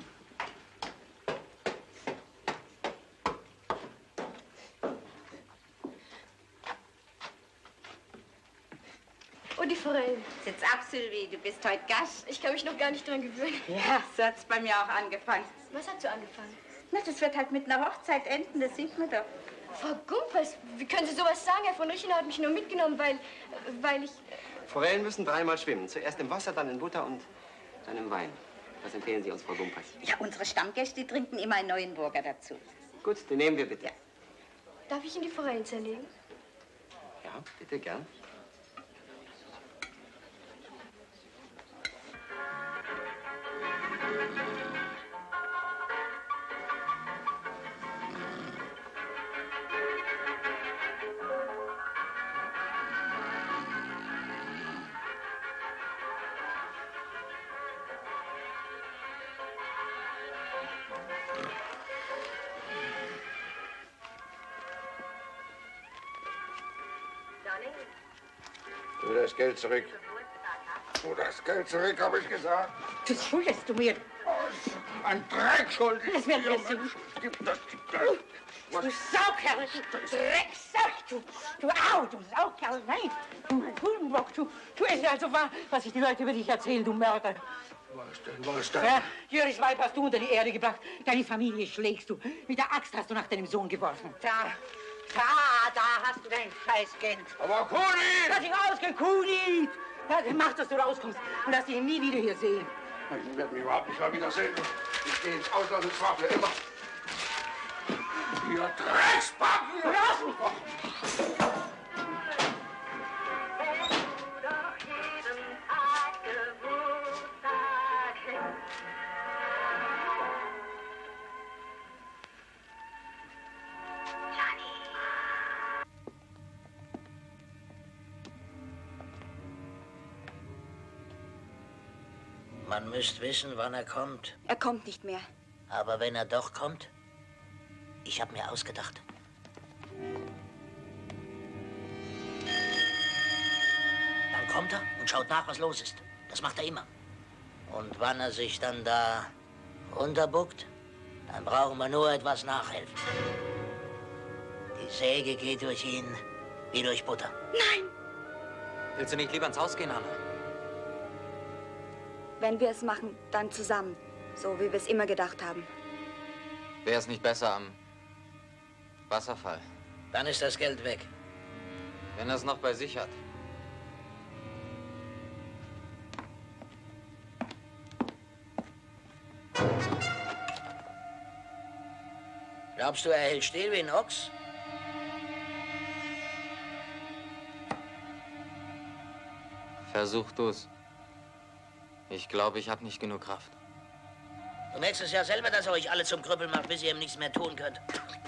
F: Und die Forellen.
E: Sitz ab, Sylvie, du bist heute Gast.
F: Ich kann mich noch gar nicht dran gewöhnen.
E: Ja, so hat's bei mir auch angefangen.
F: Was hat so angefangen?
E: Na, das wird halt mit einer Hochzeit enden, das sieht man doch.
F: Frau Gumpers, wie können Sie sowas sagen? Herr von Richen hat mich nur mitgenommen, weil ich...
H: Forellen müssen dreimal schwimmen. Zuerst im Wasser, dann in Butter und dann im Wein. Was empfehlen Sie uns, Frau Gumpers?
E: Ja, unsere Stammgäste, die trinken immer einen Neuenburger dazu.
H: Gut, den nehmen wir bitte. Ja,
F: Darf ich Ihnen die Forellen zerlegen?
H: bitte, gern.
D: Tu das Geld zurück. Tu das Geld zurück, habe ich gesagt.
M: Das schuldest du mir.
D: Ein Dreck schuld.
M: Das werden wir sehen.
D: Gib das.
M: Du Saukerl, Drecksack, du Saukerl, nein, du Hurenbock, du ist also wahr, was sich die Leute über dich erzählen, du Mörder.
D: Was denn?
M: Ja, Jüris Weib hast du unter die Erde gebracht, deine Familie schlägst du, mit der Axt hast du nach deinem Sohn geworfen. Da hast du dein Scheißgeld.
D: Aber Kuni!
M: Lass dich rausgehen, Kuni! Ja, mach, dass du rauskommst und lass dich nie wieder hier sehen.
D: Ich werde mich überhaupt nicht mal wiedersehen. Ich gehe ins Ausland und zwar für immer. Ihr Drecksbacken!
M: Lass mich!
P: Man müsste wissen, wann er kommt.
A: Er kommt nicht mehr.
P: Aber wenn er doch kommt, ich habe mir ausgedacht. Dann kommt er und schaut nach, was los ist. Das macht er immer. Und wann er sich dann da unterbuckt, dann brauchen wir nur etwas nachhelfen. Die Säge geht durch ihn wie durch Butter.
A: Nein!
C: Willst du nicht lieber ins Haus gehen, Anna?
A: Wenn wir es machen, dann zusammen. So, wie wir es immer gedacht haben.
C: Wäre es nicht besser am Wasserfall?
P: Dann ist das Geld weg.
C: Wenn er es noch bei sich hat.
P: Glaubst du, er hält still wie ein Ochs?
C: Versuch du's. Ich glaube, ich habe nicht genug Kraft.
P: Du merkst es ja selber, dass er euch alle zum Krüppel macht, bis ihr ihm nichts mehr tun könnt.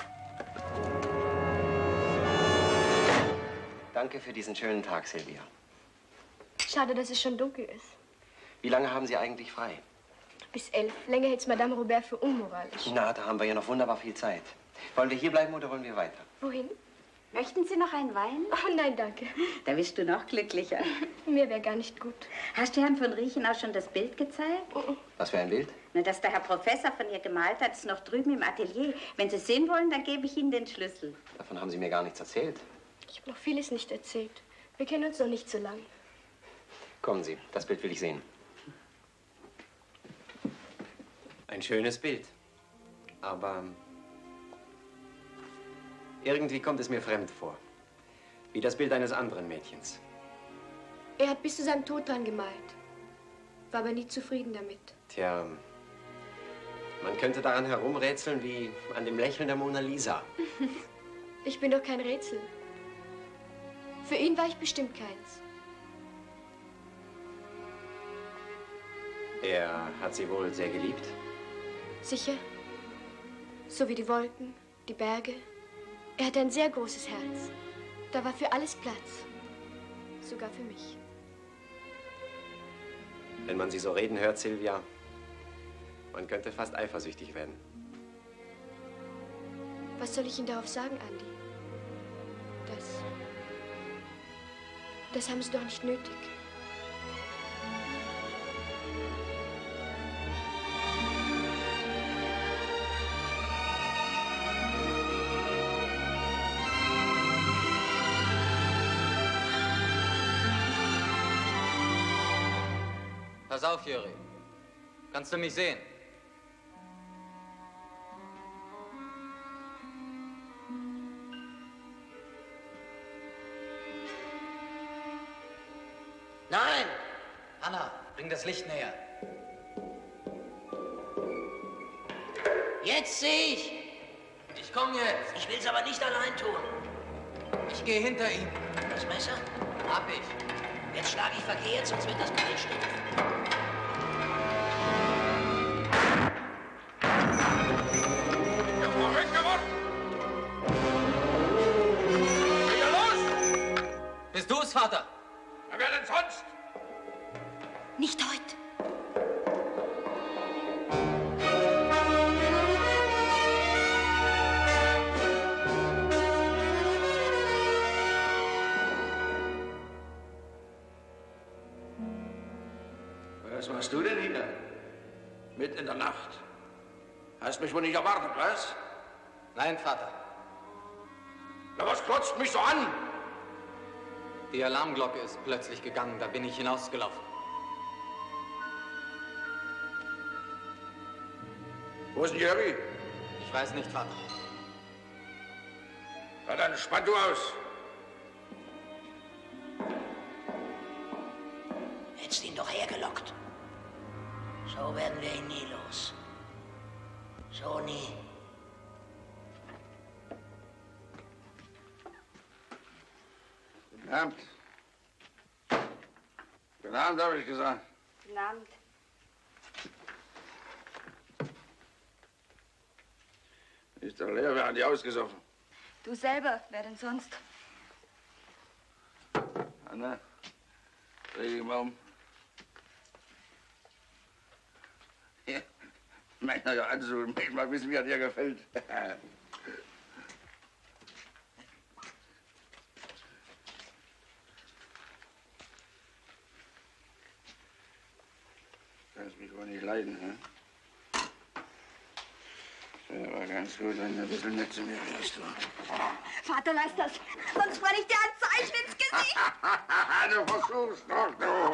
H: Danke für diesen schönen Tag, Silvia.
F: Schade, dass es schon dunkel ist.
H: Wie lange haben Sie eigentlich frei?
F: Bis 11. Länger hält's Madame Robert für unmoralisch.
H: Na, da haben wir ja noch wunderbar viel Zeit. Wollen wir hier bleiben oder wollen wir weiter?
F: Wohin?
E: Möchten Sie noch einen Wein?
F: Oh nein, danke.
E: Da bist du noch glücklicher.
F: Mir wäre gar nicht gut.
E: Hast du Herrn von Riechenau schon das Bild gezeigt?
H: Was für ein Bild?
E: Na, das der Herr Professor von ihr gemalt hat, ist noch drüben im Atelier. Wenn Sie es sehen wollen, dann gebe ich Ihnen den Schlüssel.
H: Davon haben Sie mir gar nichts erzählt.
F: Ich habe noch vieles nicht erzählt. Wir kennen uns noch nicht so lang.
H: Kommen Sie, das Bild will ich sehen. Ein schönes Bild. Aber irgendwie kommt es mir fremd vor. Wie das Bild eines anderen Mädchens.
F: Er hat bis zu seinem Tod dran gemalt. War aber nie zufrieden damit.
H: Tja, man könnte daran herumrätseln wie an dem Lächeln der Mona Lisa.
F: Ich bin doch kein Rätsel. Für ihn war ich bestimmt keins.
H: Er hat sie wohl sehr geliebt?
F: Sicher? So wie die Wolken, die Berge. Er hatte ein sehr großes Herz. Da war für alles Platz. Sogar für mich.
H: Wenn man sie so reden hört, Silvia, man könnte fast eifersüchtig werden.
F: Was soll ich Ihnen darauf sagen, Andi? Das haben Sie doch nicht nötig.
C: Pass auf, Juri. Kannst du mich sehen?
P: Nein!
K: Anna, bring das Licht näher.
P: Jetzt sehe ich!
K: Ich komme jetzt.
P: Ich will es aber nicht allein tun.
K: Ich gehe hinter ihm.
P: Das Messer?
K: Hab ich.
P: Jetzt schlage ich verkehrt, sonst wird das Beil stumpf.
K: Bist du's, Vater?
D: Na, wer denn sonst?
A: Nicht heute.
D: Was machst du denn hier? Mitten in der Nacht. Hast mich wohl nicht erwartet, was?
C: Nein, Vater.
D: Na, was glotzt mich so an?
C: Die Alarmglocke ist plötzlich gegangen, da bin ich hinausgelaufen.
D: Wo ist denn Jerry?
C: Ich weiß nicht, Vater.
D: Na dann spann du aus.
P: Hättest ihn doch hergelockt. So werden wir ihn nie los. So nie.
D: Guten Abend. Guten Abend, habe ich gesagt.
A: Guten Abend.
D: Ist doch leer, wer hat die ausgesoffen?
A: Du selber, wer denn sonst?
D: Anna, dreh dich mal um. Ja, meiner ja Anzug, ich möchte mal wissen, wie er dir gefällt. Kannst mich wohl nicht leiden, ne? Wäre aber ganz gut, wenn du ein bisschen nett zu mir wärst, du.
A: Vater, lass das. Sonst spreng ich dir ein Zeichen ins Gesicht.
D: Du versuchst doch, du.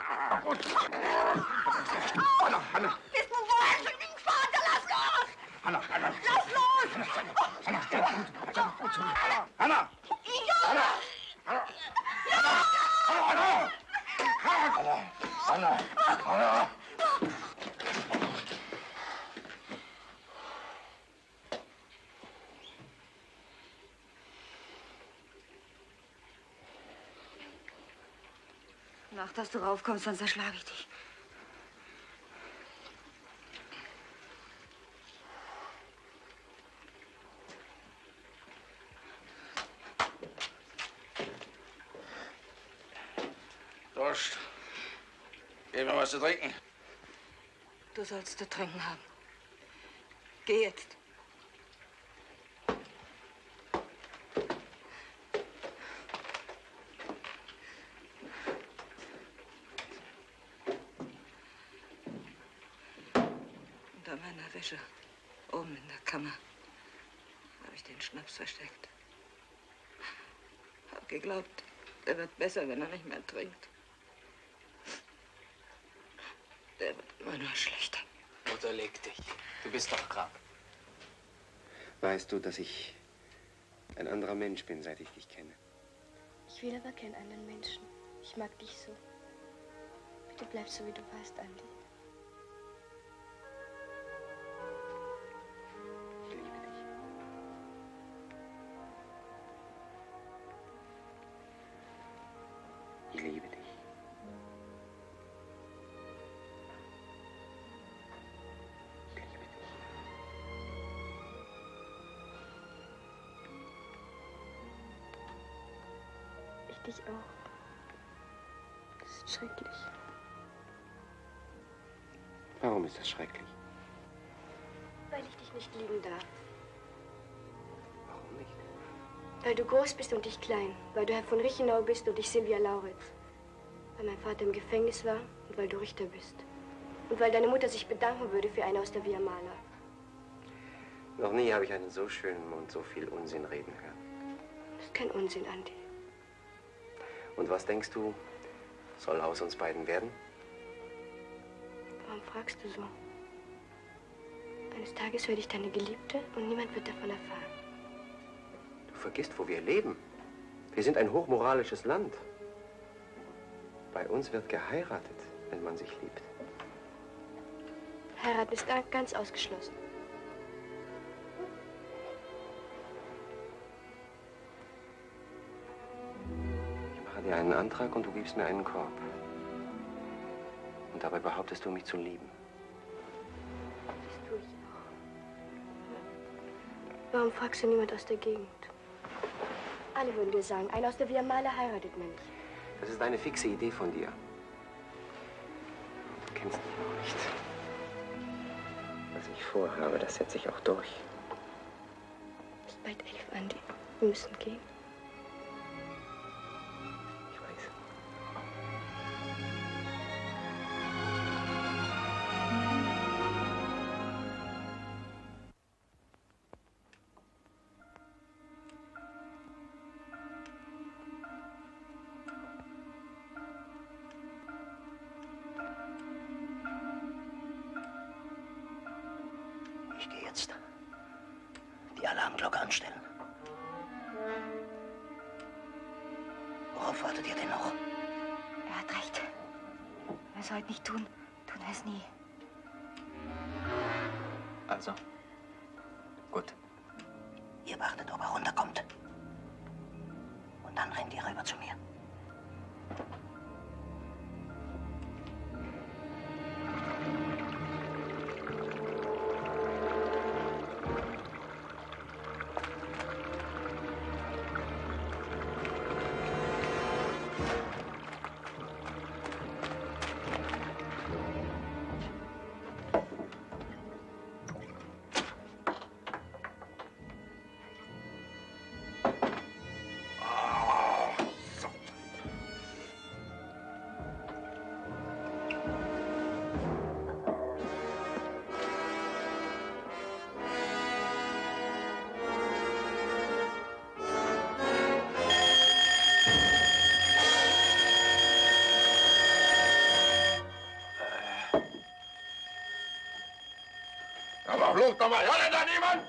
D: Hanna, Hanna.
A: Bist du wahnsinnig, Vater? Lass los!
D: Hanna, Hanna.
A: Lass los!
D: Hanna, Hanna. Hanna. Hanna.
A: Mach, dass du raufkommst, sonst erschlage ich dich.
D: Durst. Gib mir was zu trinken.
B: Du sollst zu trinken haben. Geh jetzt. Unter meiner Wäsche, oben in der Kammer, habe ich den Schnaps versteckt. Hab geglaubt, der wird besser, wenn er nicht mehr trinkt. Der wird immer nur schlechter.
C: Wo Mutter, leg dich. Du bist doch krank.
H: Weißt du, dass ich ein anderer Mensch bin, seit ich dich kenne?
F: Ich will aber keinen anderen Menschen. Ich mag dich so. Bitte bleib so, wie du warst, Andi.
H: Ich liebe dich.
F: Ich dich auch. Das ist schrecklich.
H: Warum ist das schrecklich?
F: Weil ich dich nicht lieben darf.
H: Warum nicht?
F: Weil du groß bist und ich klein. Weil du Herr von Reichenau bist und ich Silvia Lauritz. Weil mein Vater im Gefängnis war und weil du Richter bist. Und weil deine Mutter sich bedanken würde für eine aus der Via Mala.
H: Noch nie habe ich einen so schönen Mund so viel Unsinn reden hören.
F: Das ist kein Unsinn, Andi.
H: Und was denkst du, soll aus uns beiden werden?
F: Warum fragst du so? Eines Tages werde ich deine Geliebte und niemand wird davon erfahren.
H: Du vergisst, wo wir leben. Wir sind ein hochmoralisches Land. Bei uns wird geheiratet, wenn man sich liebt.
F: Heirat ist ganz ausgeschlossen.
H: Ich mache dir einen Antrag und du gibst mir einen Korb. Und dabei behauptest du, mich zu lieben.
F: Das tue ich auch. Warum fragst du niemand aus der Gegend? Alle würden dir sagen, einer aus der Via Mala heiratet man nicht.
H: Das ist eine fixe Idee von dir. Du kennst mich noch nicht. Was ich vorhabe, das setze ich auch durch.
F: Es ist bald 11, Andi. Wir müssen gehen.
H: Ich weiß.
P: Ich gehe jetzt die Alarmglocke anstellen. Worauf wartet ihr denn noch?
A: Er hat recht. Wenn wir es heute nicht tun, tun wir es nie.
K: Also? Gut.
P: Ihr wartet, ob er runterkommt. Und dann rennt ihr rüber zu mir.
D: Aber flucht doch mal, hört denn da niemand?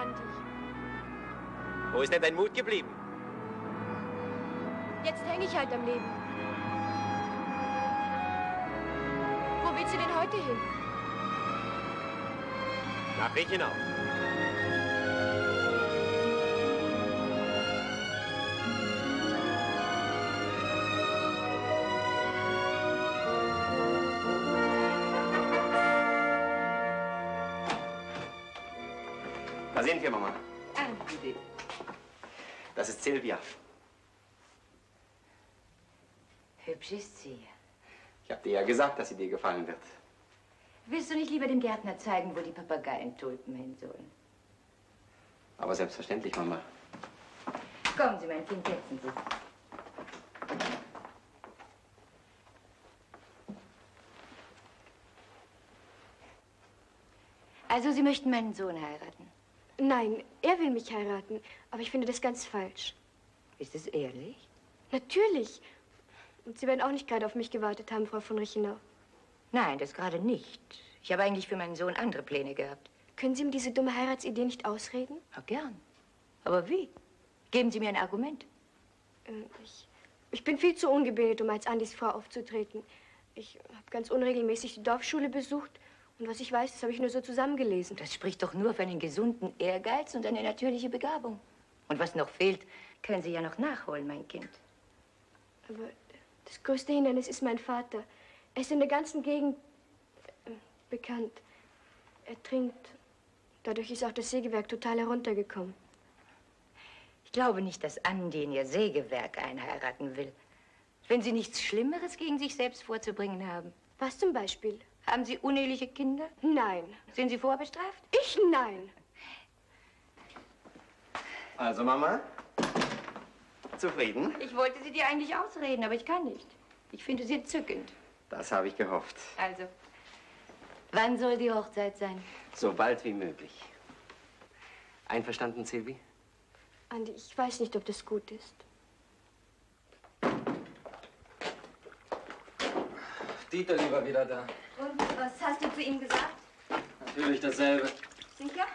F: Andi.
J: Wo ist denn dein Mut geblieben?
F: Jetzt hänge ich halt am Leben. Wo willst du denn heute hin?
J: Nach Reichenau.
H: Da sind wir, Mama.
E: Andi.
H: Das ist Silvia.
E: Hübsch ist sie.
H: Ich habe dir ja gesagt, dass sie dir gefallen wird.
E: Willst du nicht lieber dem Gärtner zeigen, wo die Papageientulpen hin sollen?
H: Aber selbstverständlich, Mama.
E: Kommen Sie, mein Kind, setzen Sie. Also, Sie möchten meinen Sohn heiraten?
F: Nein, er will mich heiraten. Aber ich finde das ganz falsch.
E: Ist es ehrlich?
F: Natürlich. Und Sie werden auch nicht gerade auf mich gewartet haben, Frau von Reichenau.
E: Nein, das gerade nicht. Ich habe eigentlich für meinen Sohn andere Pläne gehabt.
F: Können Sie ihm diese dumme Heiratsidee nicht ausreden?
E: Ja, gern. Aber wie? Geben Sie mir ein Argument.
F: Ich bin viel zu ungebildet, um als Andis Frau aufzutreten. Ich habe ganz unregelmäßig die Dorfschule besucht. Und was ich weiß, das habe ich nur so zusammengelesen.
E: Das spricht doch nur für einen gesunden Ehrgeiz und eine natürliche Begabung. Und was noch fehlt, können Sie ja noch nachholen, mein Kind.
F: Aber das größte Hindernis ist mein Vater. Er ist in der ganzen Gegend bekannt. Er trinkt. Dadurch ist auch das Sägewerk total heruntergekommen.
E: Ich glaube nicht, dass Andi in ihr Sägewerk einheiraten will. Wenn Sie nichts Schlimmeres gegen sich selbst vorzubringen haben.
F: Was zum Beispiel?
E: Haben Sie uneheliche Kinder?
F: Nein.
E: Sind Sie vorbestraft?
F: Ich nein.
H: Also, Mama? Zufrieden?
E: Ich wollte sie dir eigentlich ausreden, aber ich kann nicht. Ich finde sie entzückend.
H: Das habe ich gehofft.
E: Also, wann soll die Hochzeit sein?
H: So bald wie möglich. Einverstanden, Silvi?
F: Andi, ich weiß nicht, ob das gut ist.
C: Dieter lieber wieder da.
A: Und was hast du zu ihm gesagt?
C: Natürlich dasselbe.
A: Sicher?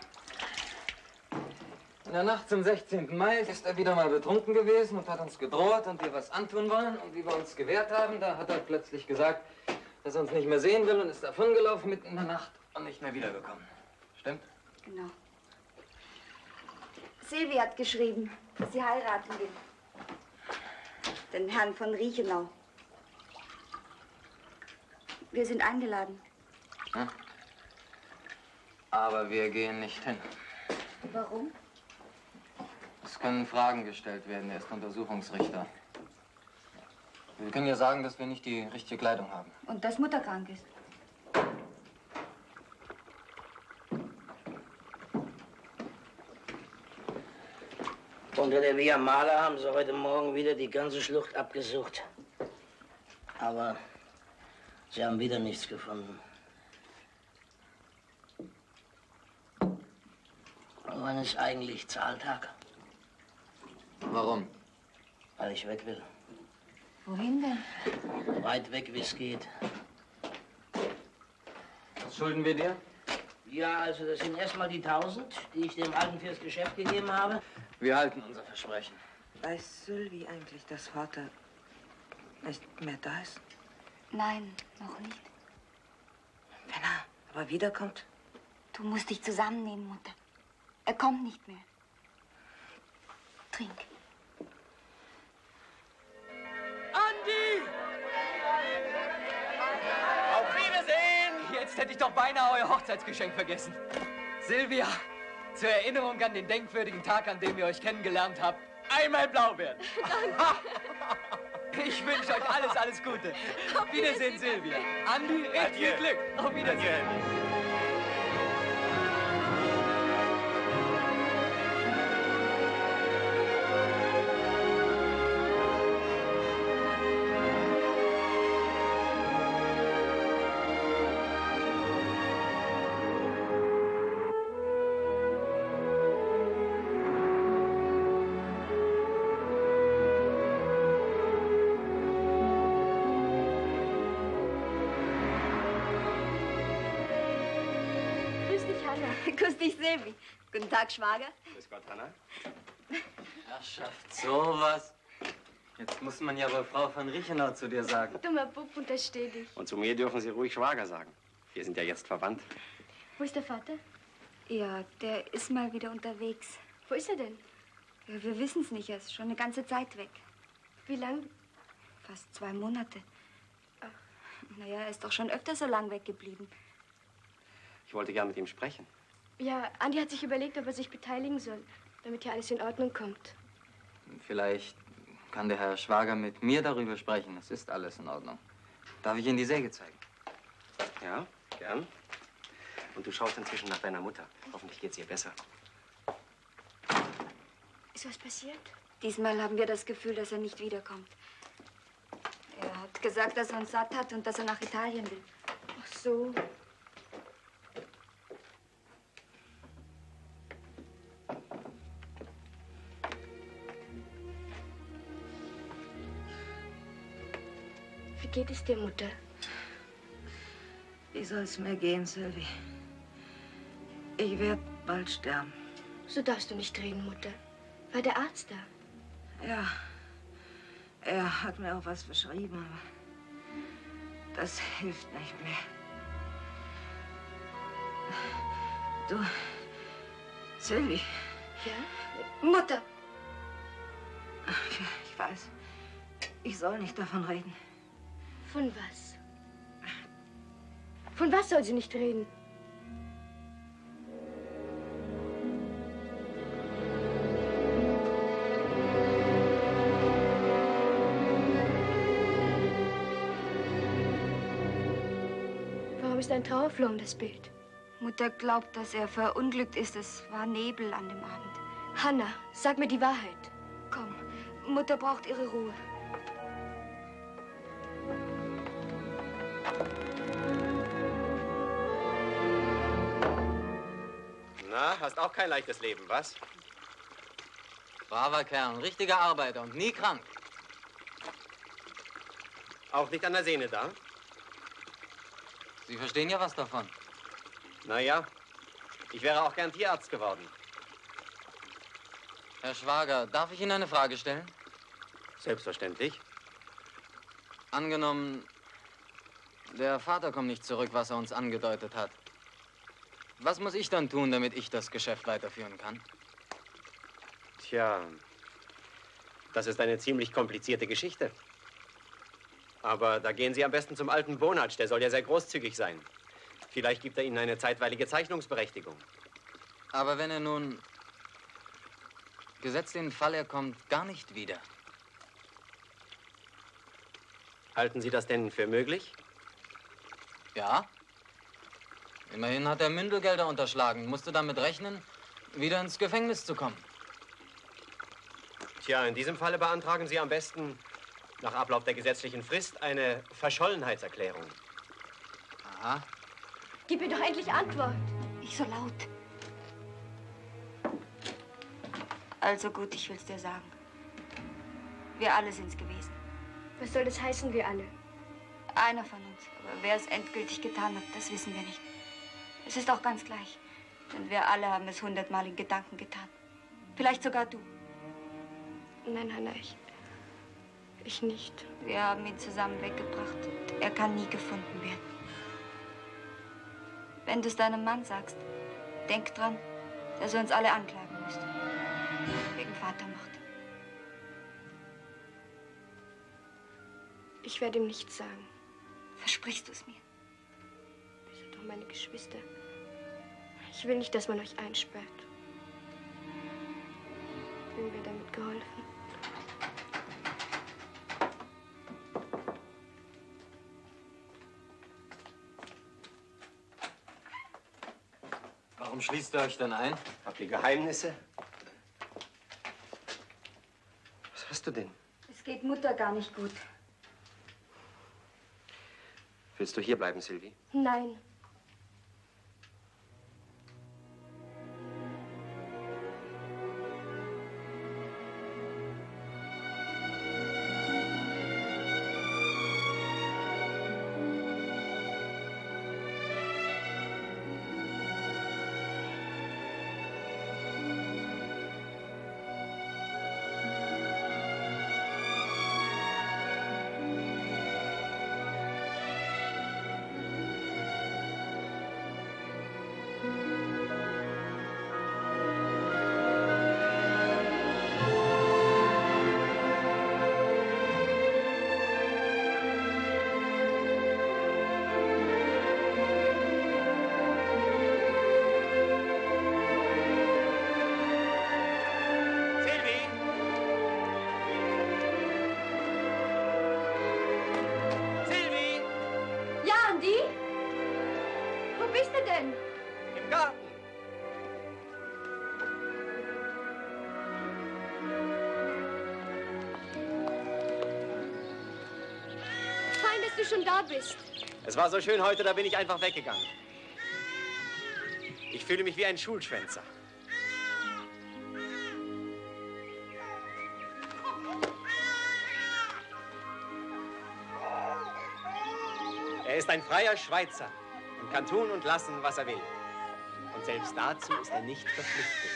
C: In der Nacht zum 16. Mai ist er wieder mal betrunken gewesen und hat uns gedroht und wir was antun wollen. Und wie wir uns gewehrt haben, da hat er plötzlich gesagt, dass er uns nicht mehr sehen will und ist davongelaufen mitten in der Nacht und nicht mehr wiedergekommen. Stimmt?
A: Genau. Silvi hat geschrieben, dass sie heiraten will. Den Herrn von Reichenau. Wir sind eingeladen.
C: Ja. Aber wir gehen nicht hin.
A: Warum?
C: Es können Fragen gestellt werden. Er ist Untersuchungsrichter. Wir können ja sagen, dass wir nicht die richtige Kleidung haben.
A: Und dass Mutter krank ist.
P: Unter der Via Mala haben sie heute Morgen wieder die ganze Schlucht abgesucht. Aber sie haben wieder nichts gefunden. Wann ist eigentlich Zahltag?
C: Warum?
P: Weil ich weg will.
E: Wohin denn?
P: Weit weg, wie es geht.
C: Was schulden wir dir?
P: Ja, also das sind erstmal die 1000, die ich dem Alten fürs Geschäft gegeben habe.
C: Wir halten unser Versprechen.
B: Weiß Sylvie eigentlich, dass Vater nicht mehr da ist?
A: Nein, noch nicht.
B: Wenn er aber wiederkommt?
A: Du musst dich zusammennehmen, Mutter. Er kommt nicht mehr. Trink.
L: Andi! Auf Wiedersehen! Jetzt hätte ich doch beinahe euer Hochzeitsgeschenk vergessen. Silvia, zur Erinnerung an den denkwürdigen Tag, an dem ihr euch kennengelernt habt, einmal Blaubeeren. Ich wünsche euch alles Gute. Auf Wiedersehen, Silvia. Andi, recht viel Glück. Auf Wiedersehen.
F: Hanna.
A: Grüß dich, Silvi. Guten Tag, Schwager.
H: Grüß Gott, Hanna.
L: Herrschaft, sowas. Jetzt muss man ja wohl Frau von Riechenau zu dir sagen.
F: Dummer Bub, untersteh dich.
H: Und zu mir dürfen Sie ruhig Schwager sagen. Wir sind ja jetzt verwandt.
F: Wo ist der Vater?
A: Ja, der ist mal wieder unterwegs.
F: Wo ist er denn?
A: Ja, wir wissen es nicht, er ist schon eine ganze Zeit weg.
F: Wie lang?
A: Fast 2 Monate. Naja, er ist doch schon öfter so lang weggeblieben.
H: Ich wollte gern mit ihm sprechen.
F: Ja, Andi hat sich überlegt, ob er sich beteiligen soll, damit hier alles in Ordnung kommt.
L: Vielleicht kann der Herr Schwager mit mir darüber sprechen. Es ist alles in Ordnung. Darf ich Ihnen die Säge zeigen?
H: Ja, gern. Und du schaust inzwischen nach deiner Mutter. Hoffentlich geht's ihr besser.
F: Ist was passiert?
A: Diesmal haben wir das Gefühl, dass er nicht wiederkommt. Er hat gesagt, dass er uns satt hat und dass er nach Italien will.
F: Ach so. Wie geht es dir, Mutter?
E: Wie soll es mir gehen, Sylvie? Ich werde bald sterben.
F: So darfst du nicht reden, Mutter. War der Arzt da?
E: Ja, er hat mir auch was verschrieben, aber das hilft nicht mehr. Du, Sylvie.
F: Ja? Mutter!
E: Ich weiß, ich soll nicht davon reden.
F: Von was? Von was soll sie nicht reden? Warum ist ein Trauerfloh um das Bild?
A: Mutter glaubt, dass er verunglückt ist. Es war Nebel an dem Abend.
F: Hanna, sag mir die Wahrheit.
A: Komm, Mutter braucht ihre Ruhe.
H: Na, hast auch kein leichtes Leben, was?
C: Braver Kerl, ein richtiger Arbeiter und nie krank.
H: Auch nicht an der Sehne da?
C: Sie verstehen ja was davon.
H: Naja, ich wäre auch gern Tierarzt geworden.
C: Herr Schwager, darf ich Ihnen eine Frage stellen?
H: Selbstverständlich.
C: Angenommen, der Vater kommt nicht zurück, was er uns angedeutet hat. Was muss ich dann tun, damit ich das Geschäft weiterführen kann?
H: Tja, das ist eine ziemlich komplizierte Geschichte. Aber da gehen Sie am besten zum alten Bonatsch, der soll ja sehr großzügig sein. Vielleicht gibt er Ihnen eine zeitweilige Zeichnungsberechtigung.
C: Aber wenn er nun, gesetzt den Fall, er kommt gar nicht wieder.
H: Halten Sie das denn für möglich?
C: Ja. Immerhin hat er Mündelgelder unterschlagen, musste damit rechnen, wieder ins Gefängnis zu kommen.
H: Tja, in diesem Falle beantragen Sie am besten nach Ablauf der gesetzlichen Frist eine Verschollenheitserklärung.
C: Aha.
F: Gib mir doch endlich Antwort.
A: Nicht so laut. Also gut, ich will's dir sagen. Wir alle sind's gewesen.
F: Was soll das heißen, wir alle?
A: Einer von uns. Aber wer es endgültig getan hat, das wissen wir nicht. Es ist auch ganz gleich. Denn wir alle haben es 100-mal in Gedanken getan. Vielleicht sogar du.
F: Nein, Hanna, ich nicht.
A: Wir haben ihn zusammen weggebracht. Und er kann nie gefunden werden. Wenn du es deinem Mann sagst, denk dran, dass er uns alle anklagen müsste. Wegen Vatermord.
F: Ich werde ihm nichts sagen.
A: Versprichst du es mir?
F: Wir sind doch meine Geschwister. Ich will nicht, dass man euch einsperrt. Wem wäre damit geholfen?
C: Warum schließt ihr euch denn ein?
H: Habt ihr Geheimnisse? Was hast du denn?
A: Es geht Mutter gar nicht gut.
H: Willst du hier bleiben, Sylvie?
F: Nein. denn?
H: Im Garten.
F: Fein, dass du schon da bist.
H: Es war so schön heute, da bin ich einfach weggegangen. Ich fühle mich wie ein Schulschwänzer. Er ist ein freier Schweizer und kann tun und lassen, was er will. Und selbst dazu ist er nicht verpflichtet.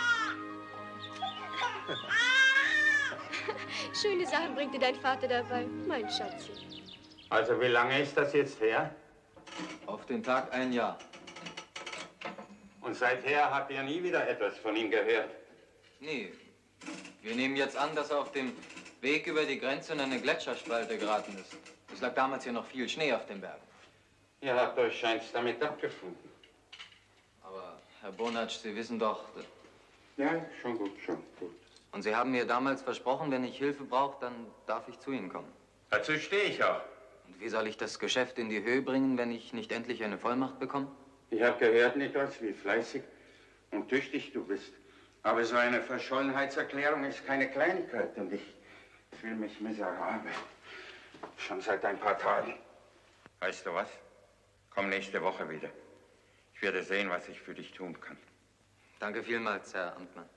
F: Schöne Sachen bringt dir dein Vater dabei, mein Schatzi.
I: Also wie lange ist das jetzt her?
C: Auf den Tag 1 Jahr.
I: Und seither habt ihr nie wieder etwas von ihm gehört?
C: Nee. Wir nehmen jetzt an, dass er auf dem Weg über die Grenze in eine Gletscherspalte geraten ist. Es lag damals hier noch viel Schnee auf den Bergen.
I: Ihr habt euch scheint's damit abgefunden.
C: Aber, Herr Bonatsch, Sie wissen doch...
I: Ja, schon gut, schon gut.
C: Und Sie haben mir damals versprochen, wenn ich Hilfe brauche, dann darf ich zu Ihnen kommen.
I: Dazu stehe ich auch.
C: Und wie soll ich das Geschäft in die Höhe bringen, wenn ich nicht endlich eine Vollmacht bekomme?
I: Ich habe gehört, Niklas, wie fleißig und tüchtig du bist. Aber so eine Verschollenheitserklärung ist keine Kleinigkeit und ich fühle mich miserabel. Schon seit ein paar Tagen. Weißt du was? Komm nächste Woche wieder. Ich werde sehen, was ich für dich tun kann.
C: Danke vielmals, Herr Amtmann.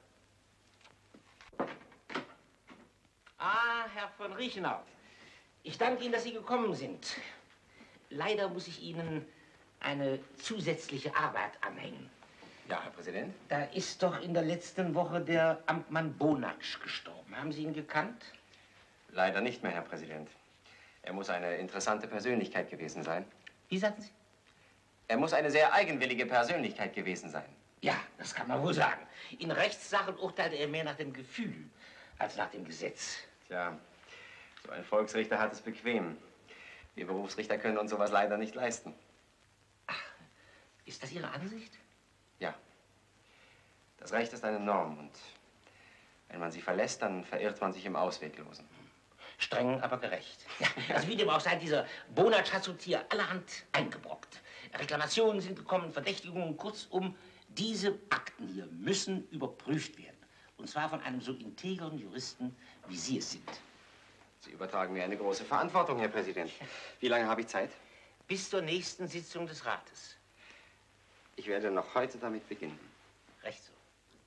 Q: Ah, Herr von Riechenau. Ich danke Ihnen, dass Sie gekommen sind. Leider muss ich Ihnen eine zusätzliche Arbeit anhängen.
H: Ja, Herr Präsident?
Q: Da ist doch in der letzten Woche der Amtmann Bonatsch gestorben. Haben Sie ihn gekannt?
H: Leider nicht mehr, Herr Präsident. Er muss eine interessante Persönlichkeit gewesen sein.
Q: Wie sagten Sie?
H: Er muss eine sehr eigenwillige Persönlichkeit gewesen sein.
Q: Ja, das kann man wohl sagen. In Rechtssachen urteilte er mehr nach dem Gefühl als nach dem Gesetz.
H: Tja, so ein Volksrichter hat es bequem. Wir Berufsrichter können uns sowas leider nicht leisten.
Q: Ach, ist das Ihre Ansicht?
H: Ja. Das Recht ist eine Norm und wenn man sie verlässt, dann verirrt man sich im Ausweglosen.
Q: Streng, aber gerecht. Ja, also wie dem auch sei, dieser Bonatsch hat uns hier allerhand eingebrockt. Reklamationen sind gekommen, Verdächtigungen, kurzum, diese Akten hier müssen überprüft werden. Und zwar von einem so integren Juristen, wie Sie es sind.
H: Sie übertragen mir eine große Verantwortung, Herr Präsident. Wie lange habe ich Zeit?
Q: Bis zur nächsten Sitzung des Rates.
H: Ich werde noch heute damit beginnen.
Q: Recht so.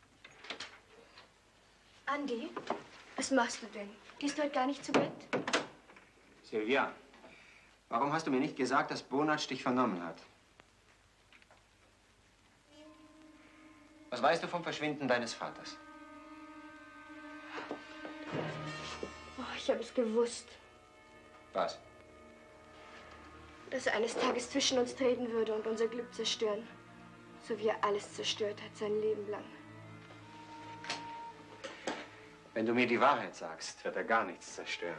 F: Andi, was machst du denn? Gehst du heute gar nicht zu Bett?
H: Silvia, warum hast du mir nicht gesagt, dass Bonatsch dich vernommen hat? Was weißt du vom Verschwinden deines Vaters?
F: Oh, ich habe es gewusst,
H: Was?
F: dass er eines Tages zwischen uns treten würde und unser Glück zerstören. So wie er alles zerstört hat, sein Leben lang.
H: Wenn du mir die Wahrheit sagst, wird er gar nichts zerstören.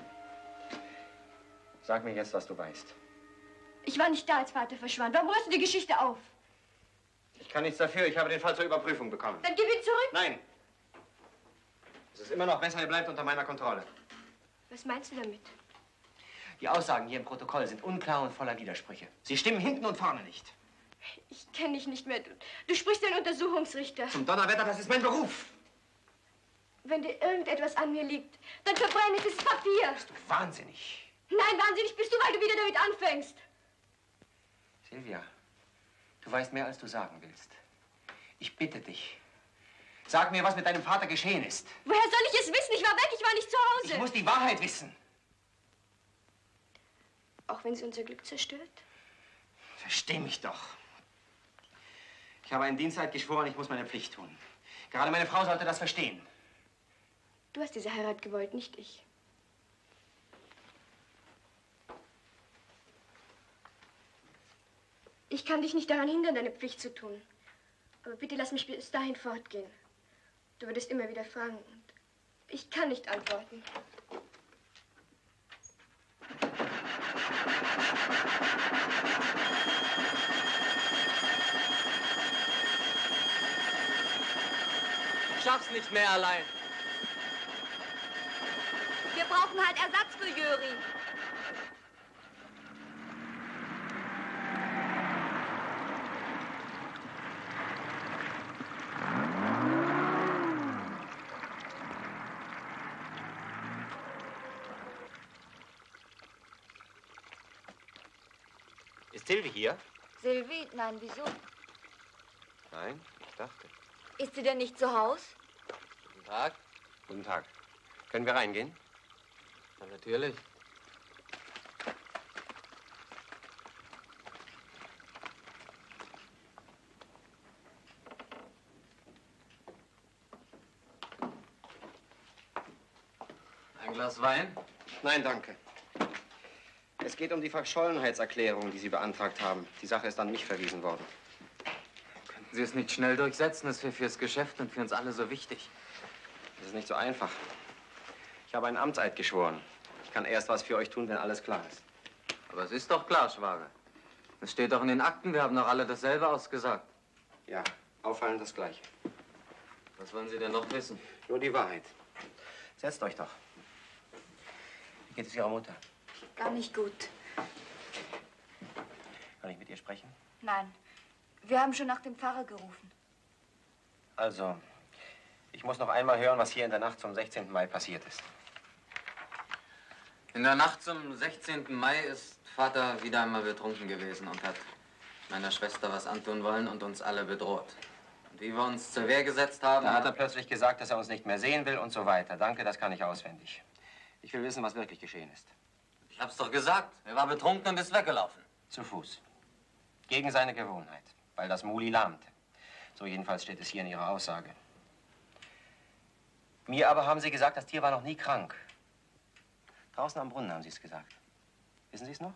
H: Sag mir jetzt, was du weißt.
F: Ich war nicht da, als Vater verschwand. Warum rührst du die Geschichte auf?
H: Ich kann nichts dafür. Ich habe den Fall zur Überprüfung bekommen.
F: Dann gib ihn zurück.
H: Nein. Es ist immer noch besser, er bleibt unter meiner Kontrolle.
F: Was meinst du damit?
H: Die Aussagen hier im Protokoll sind unklar und voller Widersprüche. Sie stimmen hinten und vorne nicht.
F: Ich kenne dich nicht mehr. Du sprichst wie ein Untersuchungsrichter.
H: Zum Donnerwetter, das ist mein Beruf.
F: Wenn dir irgendetwas an mir liegt, dann verbrenne dieses Papier.
H: Bist du wahnsinnig?
F: Nein, wahnsinnig bist du, weil du wieder damit anfängst.
H: Silvia, du weißt mehr, als du sagen willst. Ich bitte dich. Sag mir, was mit deinem Vater geschehen ist.
F: Woher soll ich es wissen? Ich war weg, ich war nicht zu Hause.
H: Ich muss die Wahrheit wissen.
F: Auch wenn sie unser Glück zerstört?
H: Versteh mich doch. Ich habe einen Diensteid geschworen, ich muss meine Pflicht tun. Gerade meine Frau sollte das verstehen.
F: Du hast diese Heirat gewollt, nicht ich. Ich kann dich nicht daran hindern, deine Pflicht zu tun. Aber bitte lass mich bis dahin fortgehen. Du würdest immer wieder fragen und ich kann nicht antworten.
L: Ich schaff's nicht mehr allein.
A: Wir brauchen halt Ersatz für Jöri.
H: Ist Silvi hier?
A: Silvi? Nein, wieso?
H: Nein, ich dachte.
A: Ist sie denn nicht zu Haus?
C: Guten Tag.
H: Guten Tag. Können wir reingehen?
C: Ja, natürlich. Ein Glas Wein?
H: Nein, danke. Es geht um die Verschollenheitserklärung, die Sie beantragt haben. Die Sache ist an mich verwiesen worden.
C: Könnten Sie es nicht schnell durchsetzen? Das wäre fürs Geschäft und für uns alle so wichtig.
H: Das ist nicht so einfach. Ich habe einen Amtseid geschworen. Ich kann erst was für euch tun, wenn alles klar ist.
C: Aber es ist doch klar, Schwager. Es steht doch in den Akten, wir haben doch alle dasselbe ausgesagt.
H: Ja, auffallend das Gleiche.
C: Was wollen Sie denn noch wissen?
H: Nur die Wahrheit. Setzt euch doch. Wie geht es Ihrer Mutter?
A: Gar nicht gut.
H: Kann ich mit ihr sprechen?
A: Nein. Wir haben schon nach dem Pfarrer gerufen.
H: Also, ich muss noch einmal hören, was hier in der Nacht zum 16. Mai passiert ist.
C: In der Nacht zum 16. Mai ist Vater wieder einmal betrunken gewesen und hat meiner Schwester was antun wollen und uns alle bedroht. Und wie wir uns zur Wehr gesetzt haben...
H: Da hat er plötzlich gesagt, dass er uns nicht mehr sehen will und so weiter. Danke, das kann ich auswendig. Ich will wissen, was wirklich geschehen ist.
C: Ich hab's doch gesagt. Er war betrunken und ist weggelaufen.
H: Zu Fuß. Gegen seine Gewohnheit. Weil das Muli lahmte. So jedenfalls steht es hier in Ihrer Aussage. Mir aber haben Sie gesagt, das Tier war noch nie krank. Draußen am Brunnen haben Sie es gesagt. Wissen Sie es noch?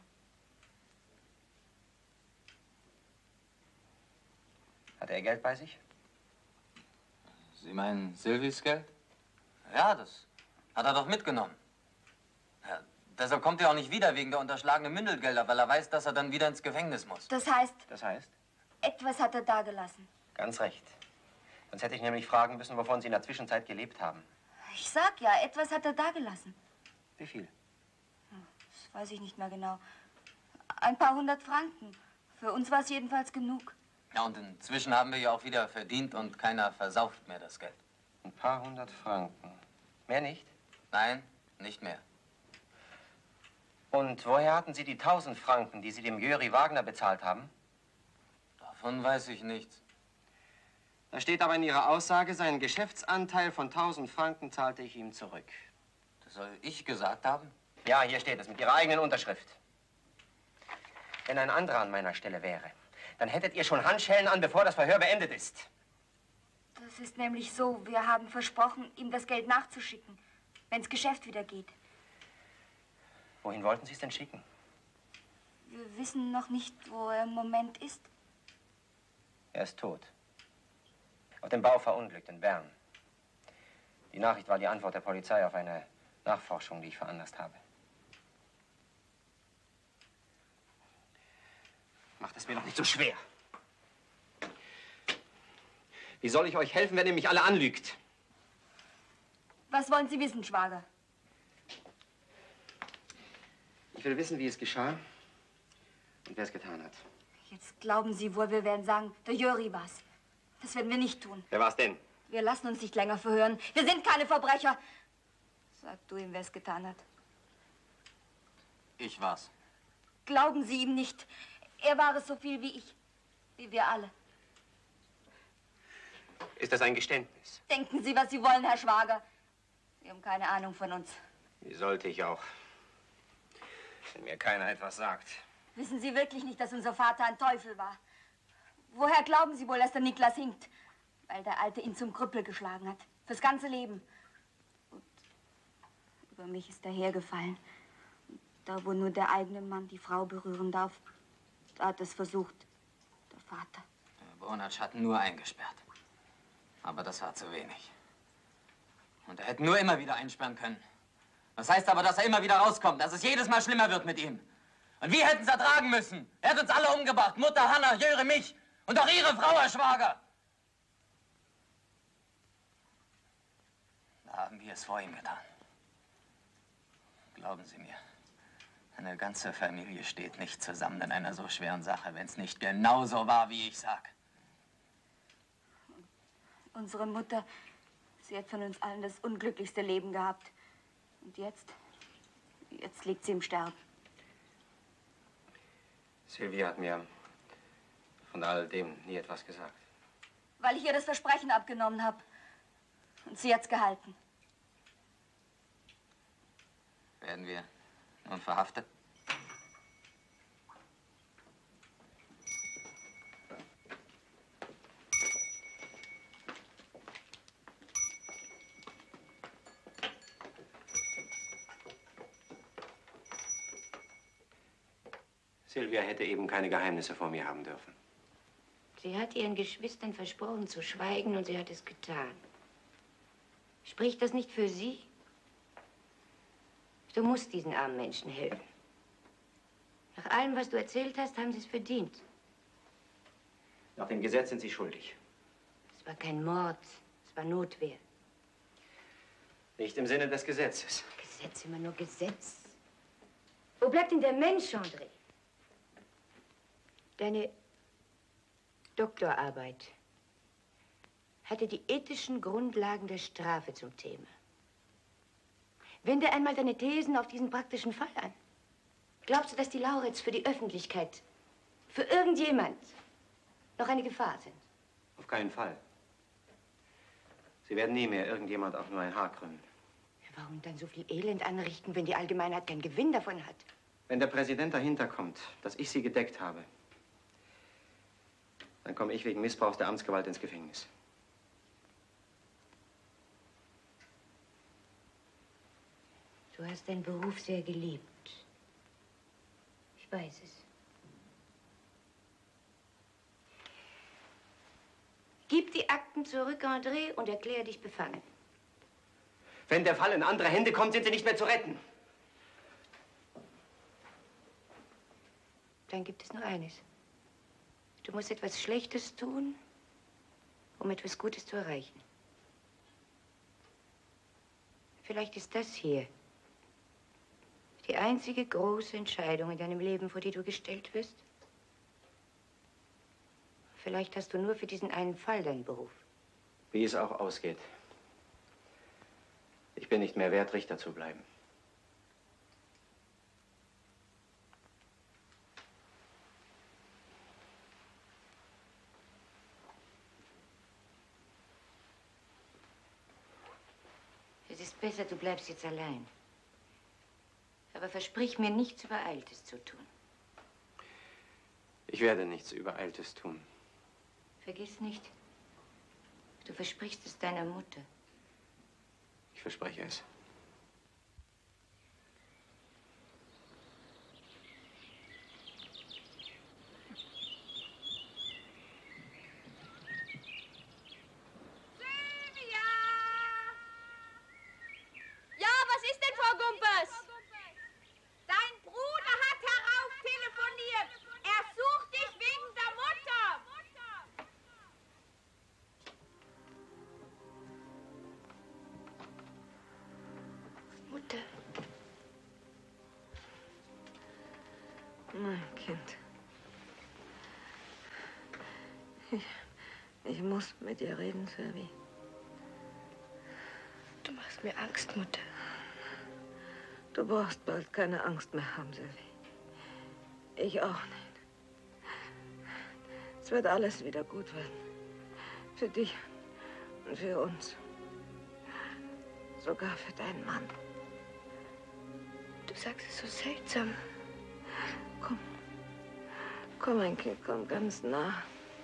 H: Hatte er Geld bei sich?
C: Sie meinen Silvis Geld? Ja, das hat er doch mitgenommen. Ja, deshalb kommt er auch nicht wieder wegen der unterschlagenen Mündelgelder, weil er weiß, dass er dann wieder ins Gefängnis muss.
A: Das heißt?
H: Das heißt?
A: Etwas hat er dagelassen.
H: Ganz recht. Sonst hätte ich nämlich fragen müssen, wovon Sie in der Zwischenzeit gelebt haben.
A: Ich sag ja, etwas hat er dagelassen.
H: Wie viel?
A: Das weiß ich nicht mehr genau. Ein paar 100 Franken. Für uns war es jedenfalls genug.
C: Ja, und inzwischen haben wir ja auch wieder verdient und keiner versauft mehr das Geld.
H: Ein paar 100 Franken. Mehr nicht?
C: Nein, nicht mehr.
H: Und woher hatten Sie die 1000 Franken, die Sie dem Jöri Wagner bezahlt haben?
C: Davon weiß ich nichts.
H: Da steht aber in Ihrer Aussage, seinen Geschäftsanteil von 1000 Franken zahlte ich ihm zurück.
C: Das soll ich gesagt haben?
H: Ja, hier steht es, mit Ihrer eigenen Unterschrift. Wenn ein anderer an meiner Stelle wäre, dann hättet ihr schon Handschellen an, bevor das Verhör beendet ist.
A: Das ist nämlich so, wir haben versprochen, ihm das Geld nachzuschicken, wenn's Geschäft wieder geht.
H: Wohin wollten Sie es denn schicken?
A: Wir wissen noch nicht, wo er im Moment ist.
H: Er ist tot. Auf dem Bau verunglückt in Bern. Die Nachricht war die Antwort der Polizei auf eine Nachforschung, die ich veranlasst habe. Macht es mir doch nicht so schwer. Wie soll ich euch helfen, wenn ihr mich alle anlügt?
A: Was wollen Sie wissen, Schwager?
H: Ich will wissen, wie es geschah und wer es getan hat.
A: Jetzt glauben Sie wohl, wir werden sagen, der Jöri war's. Das werden wir nicht tun.
H: Wer war's denn?
A: Wir lassen uns nicht länger verhören. Wir sind keine Verbrecher. Sag du ihm, wer es getan hat.
C: Ich war's.
A: Glauben Sie ihm nicht. Er war es so viel wie ich. Wie wir alle.
H: Ist das ein Geständnis?
A: Denken Sie, was Sie wollen, Herr Schwager. Sie haben keine Ahnung von uns.
H: Wie sollte ich auch? Wenn mir keiner etwas sagt.
A: Wissen Sie wirklich nicht, dass unser Vater ein Teufel war? Woher glauben Sie wohl, dass der Niklas hinkt? Weil der Alte ihn zum Krüppel geschlagen hat. Fürs ganze Leben. Und über mich ist er hergefallen. Da, wo nur der eigene Mann die Frau berühren darf, da hat es versucht. Der Vater.
C: Der Bonatsch hat nur eingesperrt. Aber das war zu wenig. Und er hätte nur immer wieder einsperren können. Das heißt aber, dass er immer wieder rauskommt, dass es jedes Mal schlimmer wird mit ihm. Und wir hätten es ertragen müssen. Er hat uns alle umgebracht. Mutter, Hanna, Jöre, mich. Und auch Ihre Frau, Herr Schwager. Da haben wir es vor ihm getan. Glauben Sie mir, eine ganze Familie steht nicht zusammen in einer so schweren Sache, wenn es nicht genauso war, wie ich sag.
A: Unsere Mutter, sie hat von uns allen das unglücklichste Leben gehabt. Und jetzt liegt sie im Sterben.
H: Sylvia hat mir von all dem nie etwas gesagt.
A: Weil ich ihr das Versprechen abgenommen habe. Und sie hat's gehalten.
C: Werden wir nun verhaftet?
H: Sylvia hätte eben keine Geheimnisse vor mir haben dürfen.
E: Sie hat ihren Geschwistern versprochen zu schweigen und sie hat es getan. Spricht das nicht für sie? Du musst diesen armen Menschen helfen. Nach allem, was du erzählt hast, haben sie es verdient.
H: Nach dem Gesetz sind Sie schuldig.
E: Es war kein Mord, es war Notwehr.
H: Nicht im Sinne des Gesetzes.
E: Gesetz, immer nur Gesetz. Wo bleibt denn der Mensch, André? Deine Doktorarbeit hatte die ethischen Grundlagen der Strafe zum Thema. Wende einmal deine Thesen auf diesen praktischen Fall an. Glaubst du, dass die Lauritz für die Öffentlichkeit, für irgendjemand noch eine Gefahr sind?
H: Auf keinen Fall. Sie werden nie mehr irgendjemand auch nur ein Haar krümmen.
E: Warum dann so viel Elend anrichten, wenn die Allgemeinheit keinen Gewinn davon hat?
H: Wenn der Präsident dahinter kommt, dass ich Sie gedeckt habe, dann komme ich wegen Missbrauchs der Amtsgewalt ins Gefängnis.
E: Du hast deinen Beruf sehr geliebt. Ich weiß es. Gib die Akten zurück, André, und erkläre dich befangen.
H: Wenn der Fall in andere Hände kommt, sind Sie nicht mehr zu retten.
E: Dann gibt es nur eines. Du musst etwas Schlechtes tun, um etwas Gutes zu erreichen. Vielleicht ist das hier die einzige große Entscheidung in deinem Leben, vor die du gestellt wirst. Vielleicht hast du nur für diesen einen Fall deinen Beruf.
H: Wie es auch ausgeht. Ich bin nicht mehr wert, Richter zu bleiben.
E: Es ist besser, du bleibst jetzt allein. Aber versprich mir, nichts Übereiltes zu tun.
H: Ich werde nichts Übereiltes tun.
E: Vergiss nicht, du versprichst es deiner Mutter.
H: Ich verspreche es.
B: Ja, was ist denn, Frau Gumpers? Dein Bruder hat herauftelefoniert. Er sucht dich wegen der Mutter.
F: Mutter.
R: Mein Kind. Ich muss mit dir reden, Sylvie.
F: Du machst mir Angst, Mutter.
R: Du brauchst bald keine Angst mehr haben, Sylvie. Ich auch nicht. Es wird alles wieder gut werden. Für dich und für uns. Sogar für deinen Mann.
F: Du sagst es so seltsam.
R: Komm. Komm, mein Kind, komm ganz nah.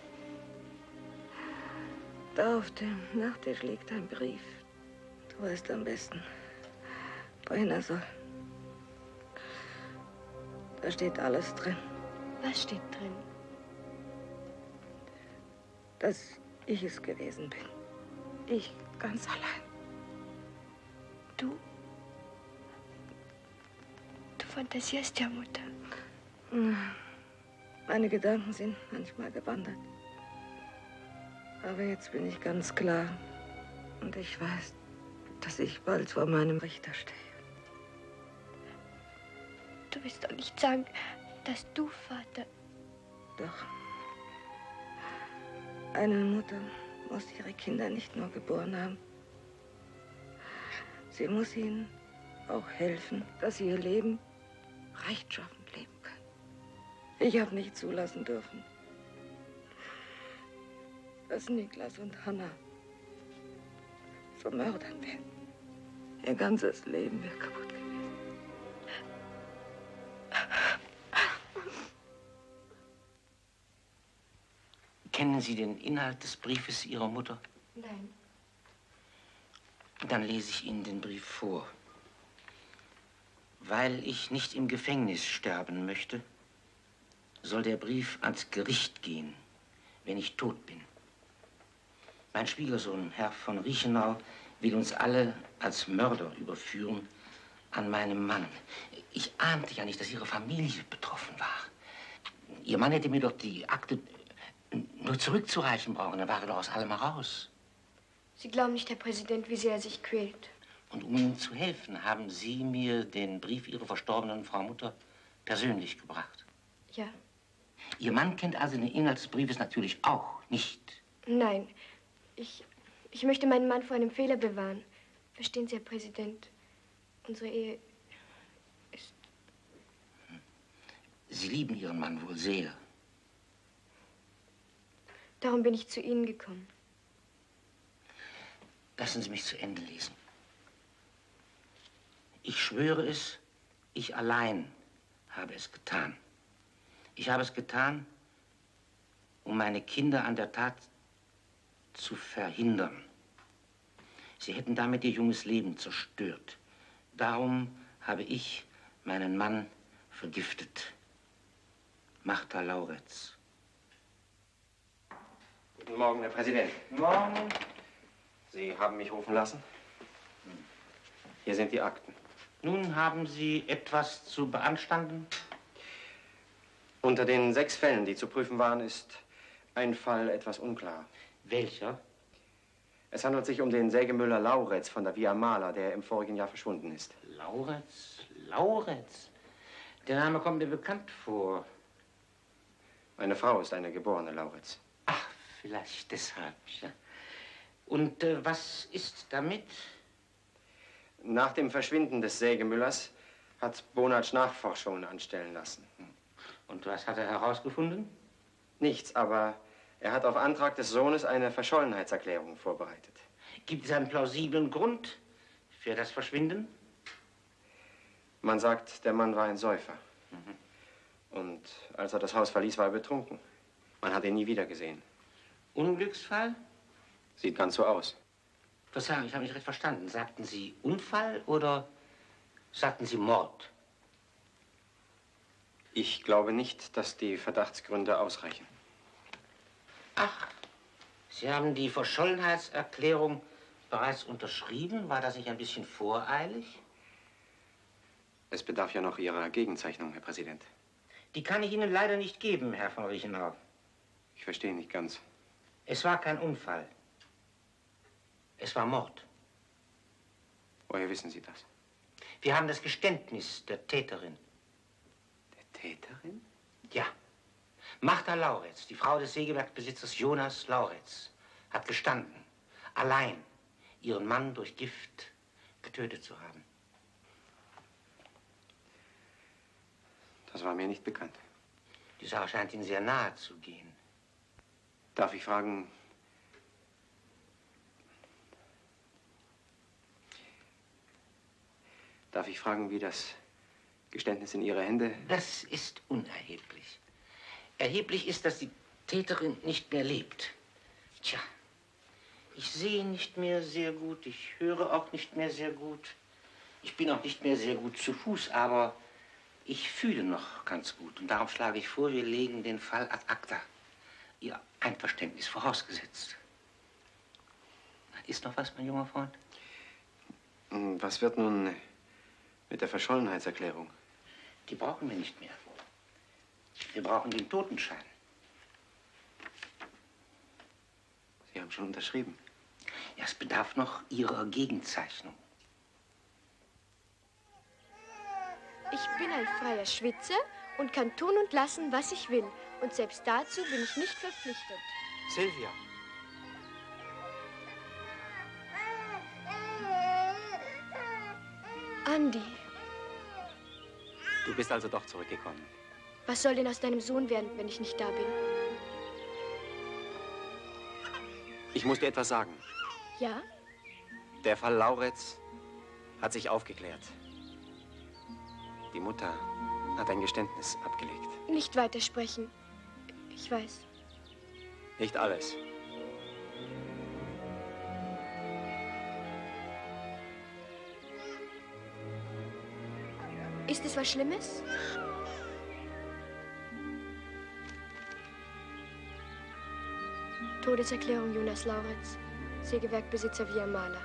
R: Da auf dem Nachttisch liegt ein Brief. Du weißt am besten, wohin er soll. Da steht alles drin.
F: Was steht drin?
R: Dass ich es gewesen bin. Ich ganz allein.
F: Du fantasierst ja, Mutter.
R: Meine Gedanken sind manchmal gewandert. Aber jetzt bin ich ganz klar. Und ich weiß, dass ich bald vor meinem Richter stehe.
F: Du willst doch nicht sagen, dass du, Vater...
R: Doch. Eine Mutter muss ihre Kinder nicht nur geboren haben. Sie muss ihnen auch helfen, dass sie ihr Leben rechtschaffend leben können. Ich habe nicht zulassen dürfen, dass Niklas und Hanna vermördert werden. Ihr ganzes Leben wäre kaputt gewesen.
Q: Kennen Sie den Inhalt des Briefes Ihrer Mutter?
F: Nein.
Q: Dann lese ich Ihnen den Brief vor. Weil ich nicht im Gefängnis sterben möchte, soll der Brief ans Gericht gehen, wenn ich tot bin. Mein Schwiegersohn, Herr von Riechenau, will uns alle als Mörder überführen an meinem Mann. Ich ahnte ja nicht, dass Ihre Familie betroffen war. Ihr Mann hätte mir doch die Akte nur zurückzureichen brauchen, dann war er doch aus allem heraus.
F: Sie glauben nicht, Herr Präsident, wie sehr er sich quält.
Q: Und um ihm zu helfen, haben Sie mir den Brief Ihrer verstorbenen Frau Mutter persönlich gebracht.
F: Ja.
Q: Ihr Mann kennt also den Inhalt des Briefes natürlich auch nicht.
F: Nein. Ich möchte meinen Mann vor einem Fehler bewahren. Verstehen Sie, Herr Präsident? Unsere Ehe ist...
Q: Sie lieben Ihren Mann wohl sehr.
F: Darum bin ich zu Ihnen gekommen.
Q: Lassen Sie mich zu Ende lesen. Ich schwöre es, ich allein habe es getan. Ich habe es getan, um meine Kinder an der Tat zu verhindern. Sie hätten damit ihr junges Leben zerstört. Darum habe ich meinen Mann vergiftet. Martha Lauretz.
H: Guten Morgen, Herr Präsident.
Q: Morgen.
H: Sie haben mich rufen lassen? Hier sind die Akten.
Q: Nun haben Sie etwas zu beanstanden?
H: Unter den 6 Fällen, die zu prüfen waren, ist ein Fall etwas unklar.
Q: Welcher?
H: Es handelt sich um den Sägemüller Lauretz von der Via Mala, der im vorigen Jahr verschwunden ist.
Q: Lauretz? Lauretz? Der Name kommt mir bekannt vor.
H: Meine Frau ist eine geborene Lauretz.
Q: Ach, vielleicht deshalb, ja. Und was ist damit?
H: Nach dem Verschwinden des Sägemüllers hat Bonatsch Nachforschungen anstellen lassen.
Q: Und was hat er herausgefunden?
H: Nichts, aber er hat auf Antrag des Sohnes eine Verschollenheitserklärung vorbereitet.
Q: Gibt es einen plausiblen Grund für das Verschwinden?
H: Man sagt, der Mann war ein Säufer. Und als er das Haus verließ, war er betrunken. Man hat ihn nie wieder gesehen.
Q: Unglücksfall?
H: Sieht ganz so aus.
Q: Verzeihung, ich habe nicht recht verstanden. Sagten Sie Unfall oder sagten Sie Mord?
H: Ich glaube nicht, dass die Verdachtsgründe ausreichen.
Q: Ach, Sie haben die Verschollenheitserklärung bereits unterschrieben? War das nicht ein bisschen voreilig?
H: Es bedarf ja noch Ihrer Gegenzeichnung, Herr Präsident.
Q: Die kann ich Ihnen leider nicht geben, Herr von Riechenau.
H: Ich verstehe nicht ganz.
Q: Es war kein Unfall. Es war Mord.
H: Woher wissen Sie das?
Q: Wir haben das Geständnis der Täterin.
H: Der Täterin?
Q: Ja. Martha Lauretz, die Frau des Sägewerksbesitzers Jonas Lauretz, hat gestanden, allein ihren Mann durch Gift getötet zu haben.
H: Das war mir nicht bekannt.
Q: Die Sache scheint Ihnen sehr nahe zu gehen.
H: Darf ich fragen... Darf ich fragen, wie das Geständnis in Ihre Hände...
Q: Das ist unerheblich. Erheblich ist, dass die Täterin nicht mehr lebt. Tja, ich sehe nicht mehr sehr gut, ich höre auch nicht mehr sehr gut. Ich bin auch nicht mehr sehr gut zu Fuß, aber ich fühle noch ganz gut. Und darum schlage ich vor, wir legen den Fall ad acta. Ihr Einverständnis vorausgesetzt. Ist noch was, mein junger Freund?
H: Was wird nun mit der Verschollenheitserklärung?
Q: Die brauchen wir nicht mehr. Wir brauchen den Totenschein.
H: Sie haben schon unterschrieben.
Q: Ja, es bedarf noch Ihrer Gegenzeichnung.
F: Ich bin ein freier Schwitzer und kann tun und lassen, was ich will. Und selbst dazu bin ich nicht verpflichtet.
H: Silvia.
F: Andi.
H: Du bist also doch zurückgekommen.
F: Was soll denn aus deinem Sohn werden, wenn ich nicht da bin?
H: Ich muss dir etwas sagen.
F: Ja?
H: Der Fall Lauretz hat sich aufgeklärt. Die Mutter hat ein Geständnis abgelegt.
F: Nicht weitersprechen. Ich weiß.
H: Nicht alles.
F: Ist es was Schlimmes? Todeserklärung Jonas Lauretz, Sägewerkbesitzer Via Maler.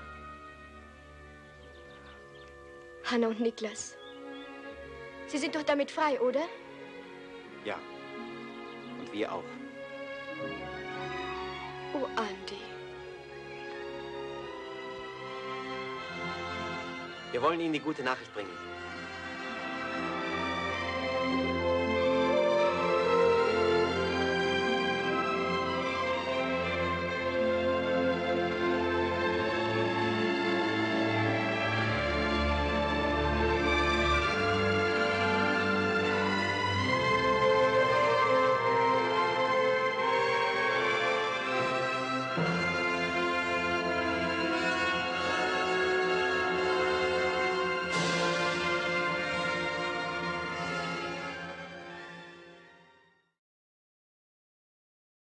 F: Hanna und Niklas. Sie sind doch damit frei, oder?
H: Ja. Und wir auch.
F: Oh, Andi.
H: Wir wollen Ihnen die gute Nachricht bringen.